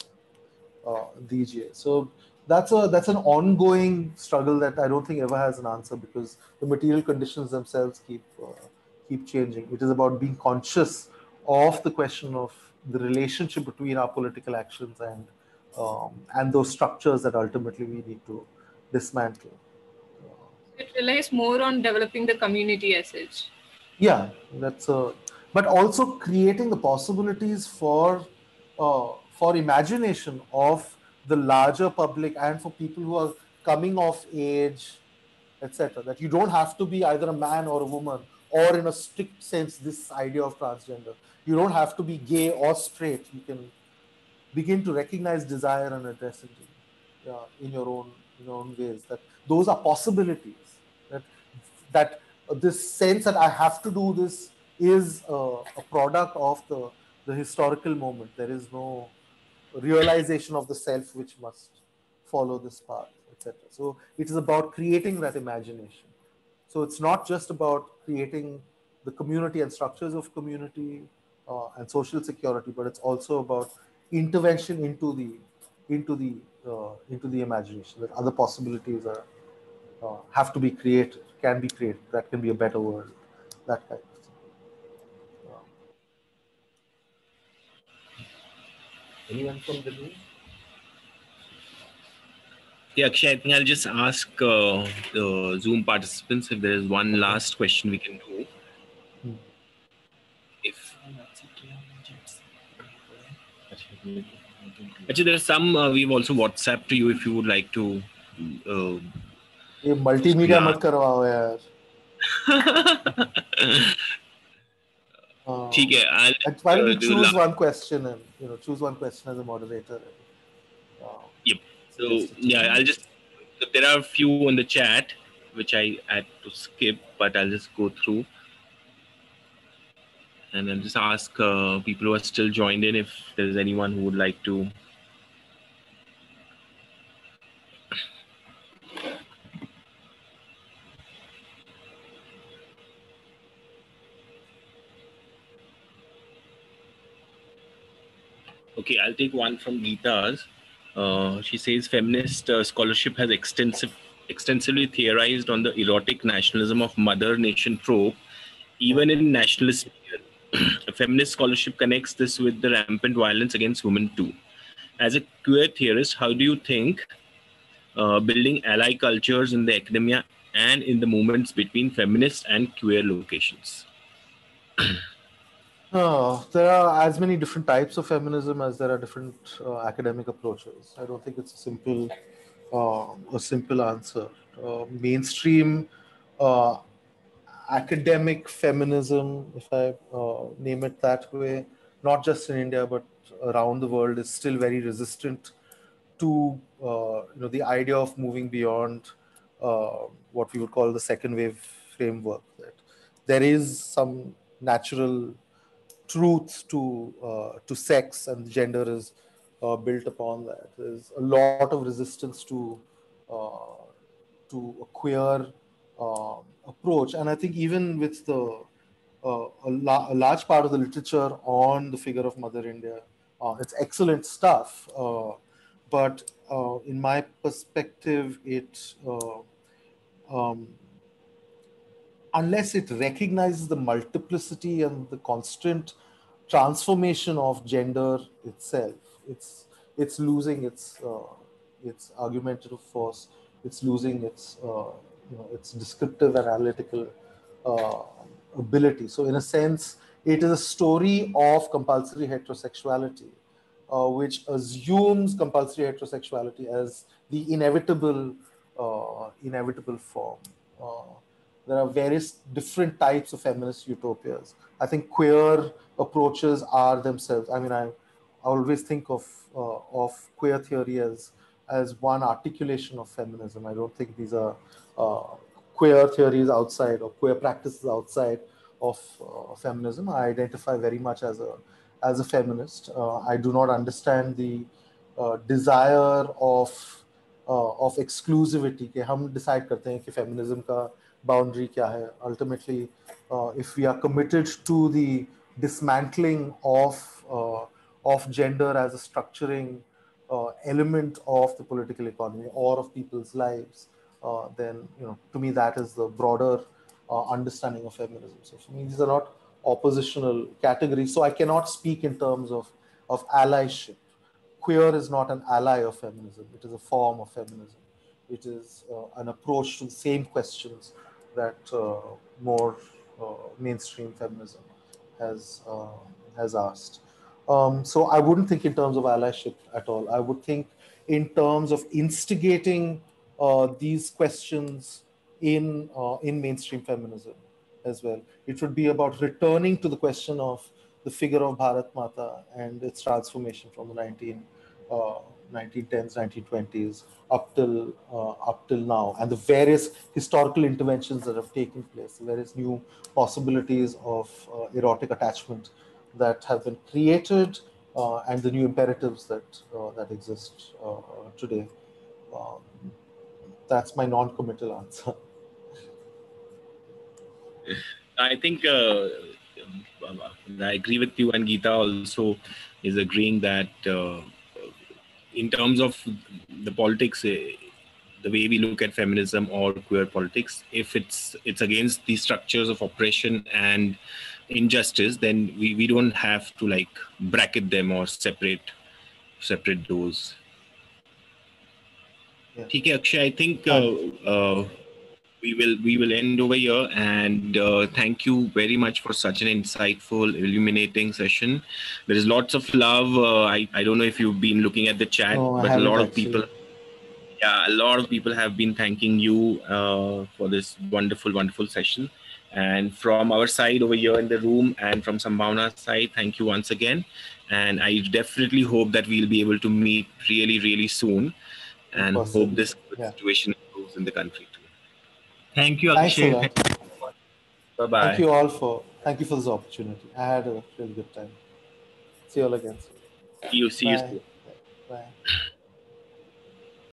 uh, uh, दीजिए. So that's a that's an ongoing struggle that I don't think ever has an answer, because the material conditions themselves keep uh, keep changing. It is about being conscious of the question of the relationship between our political actions and um, and those structures that ultimately we need to dismantle. It relies more on developing the community as such. Yeah, that's a, but also creating the possibilities for uh, for imagination of the larger public and for people who are coming of age, et cetera. That you don't have to be either a man or a woman, or in a strict sense, this idea of transgender. You don't have to be gay or straight. You can begin to recognize desire and address it uh, in your own in your own ways. That those are possibilities. That that uh, this sense that I have to do this is uh, a product of the the historical moment. There is no realization of the self which must follow this path, et cetera. So it is about creating that imagination. So it's not just about creating the community and structures of community uh, and social security, but it's also about intervention into the into the uh, into the imagination, that other possibilities are uh, have to be created, can be created. That can be a better world. That kind of thing. Yeah. Anyone from the room? Yeah, Akshay, I think I'll just ask uh, the Zoom participants if there is one last question we can do. Hmm. If Actually, there's some uh, we've also WhatsApp to you if you would like to. Uh, ये multimedia मत करवाओ यार. ठीक है. I'll, why don't you uh, choose one question and you know choose one question as a moderator. And, uh, yep. So yeah, I'll just. There are a few in the chat which I had to skip, but I'll just go through. And I'll just ask uh, people who are still joined in if there's anyone who would like to. Okay, I'll take one from Geeta's. Uh, she says feminist uh, scholarship has extensive, extensively theorized on the erotic nationalism of mother nation trope, even in nationalist media. Feminist scholarship connects this with the rampant violence against women too. As a queer theorist, how do you think uh, building ally cultures in the academia and in the movements between feminist and queer locations? Oh, there are as many different types of feminism as there are different uh, academic approaches. I don't think it's a simple, uh, a simple answer. Uh, mainstream uh, academic feminism, if I uh, name it that way, not just in India but around the world, is still very resistant to uh, you know the idea of moving beyond uh, what we would call the second wave framework. That there is some natural truth to uh, to sex, and gender is uh, built upon that. There's a lot of resistance to uh, to a queer uh, approach, and I think even with the uh, a, la- a large part of the literature on the figure of Mother India, uh, it's excellent stuff. Uh, but uh, in my perspective, it uh, um, unless it recognizes the multiplicity and the constant transformation of gender itself, it's it's losing its uh, its argumentative force. It's losing its uh, you know its descriptive analytical uh, ability. So, in a sense, it is a story of compulsory heterosexuality, uh, which assumes compulsory heterosexuality as the inevitable uh, inevitable form. Uh, there are various different types of feminist utopias. I think queer approaches are themselves. I mean, I, I always think of uh, of queer theory as as one articulation of feminism. I don't think these are uh, queer theories outside or queer practices outside of uh, feminism. I identify very much as a as a feminist. Uh, I do not understand the uh, desire of uh, of exclusivity. कि हम decide करते हैं कि feminism का boundary क्या है. Ultimately, uh, if we are committed to the dismantling of uh, of gender as a structuring uh, element of the political economy or of people's lives, uh, then you know to me that is the broader uh, understanding of feminism. So for me, these are not oppositional categories. So I cannot speak in terms of of allyship. Queer is not an ally of feminism. It is a form of feminism. It is uh, an approach to the same questions that uh, more uh, mainstream feminism has uh, has asked. Um, so I wouldn't think in terms of allyship at all. I would think in terms of instigating uh, these questions in uh, in mainstream feminism as well. It would be about returning to the question of the figure of Bharat Mata and its transformation from the nineteen, uh, nineteen tens, nineteen twenties up till uh, up till now, and the various historical interventions that have taken place, the various new possibilities of uh, erotic attachment that have been created, uh, and the new imperatives that uh, that exist uh, today. Um, that's my non-committal answer. I think uh, I agree with you, and Geeta also is agreeing that uh, in terms of the politics, uh, the way we look at feminism or queer politics, if it's it's against the structures of oppression and injustice, then we, we don't have to like bracket them or separate separate those. Yeah. Okay, Akshay, I think uh, uh, we will we will end over here, and uh, thank you very much for such an insightful, illuminating session. There is lots of love. Uh, I I don't know if you've been looking at the chat, No, I but a haven't lot of actually. people, yeah, a lot of people have been thanking you uh, for this wonderful, wonderful session. And from our side over here in the room, and from Sambhavana's side, thank you once again. And I definitely hope that we'll be able to meet really, really soon, and Possibly. hope this Yeah. situation improves in the country too. Thank you, Thanks a Akshay. lot. Bye bye. Thank you all for thank you for this opportunity. I had a really good time. See you all again soon. See you. See you Bye. soon. Bye.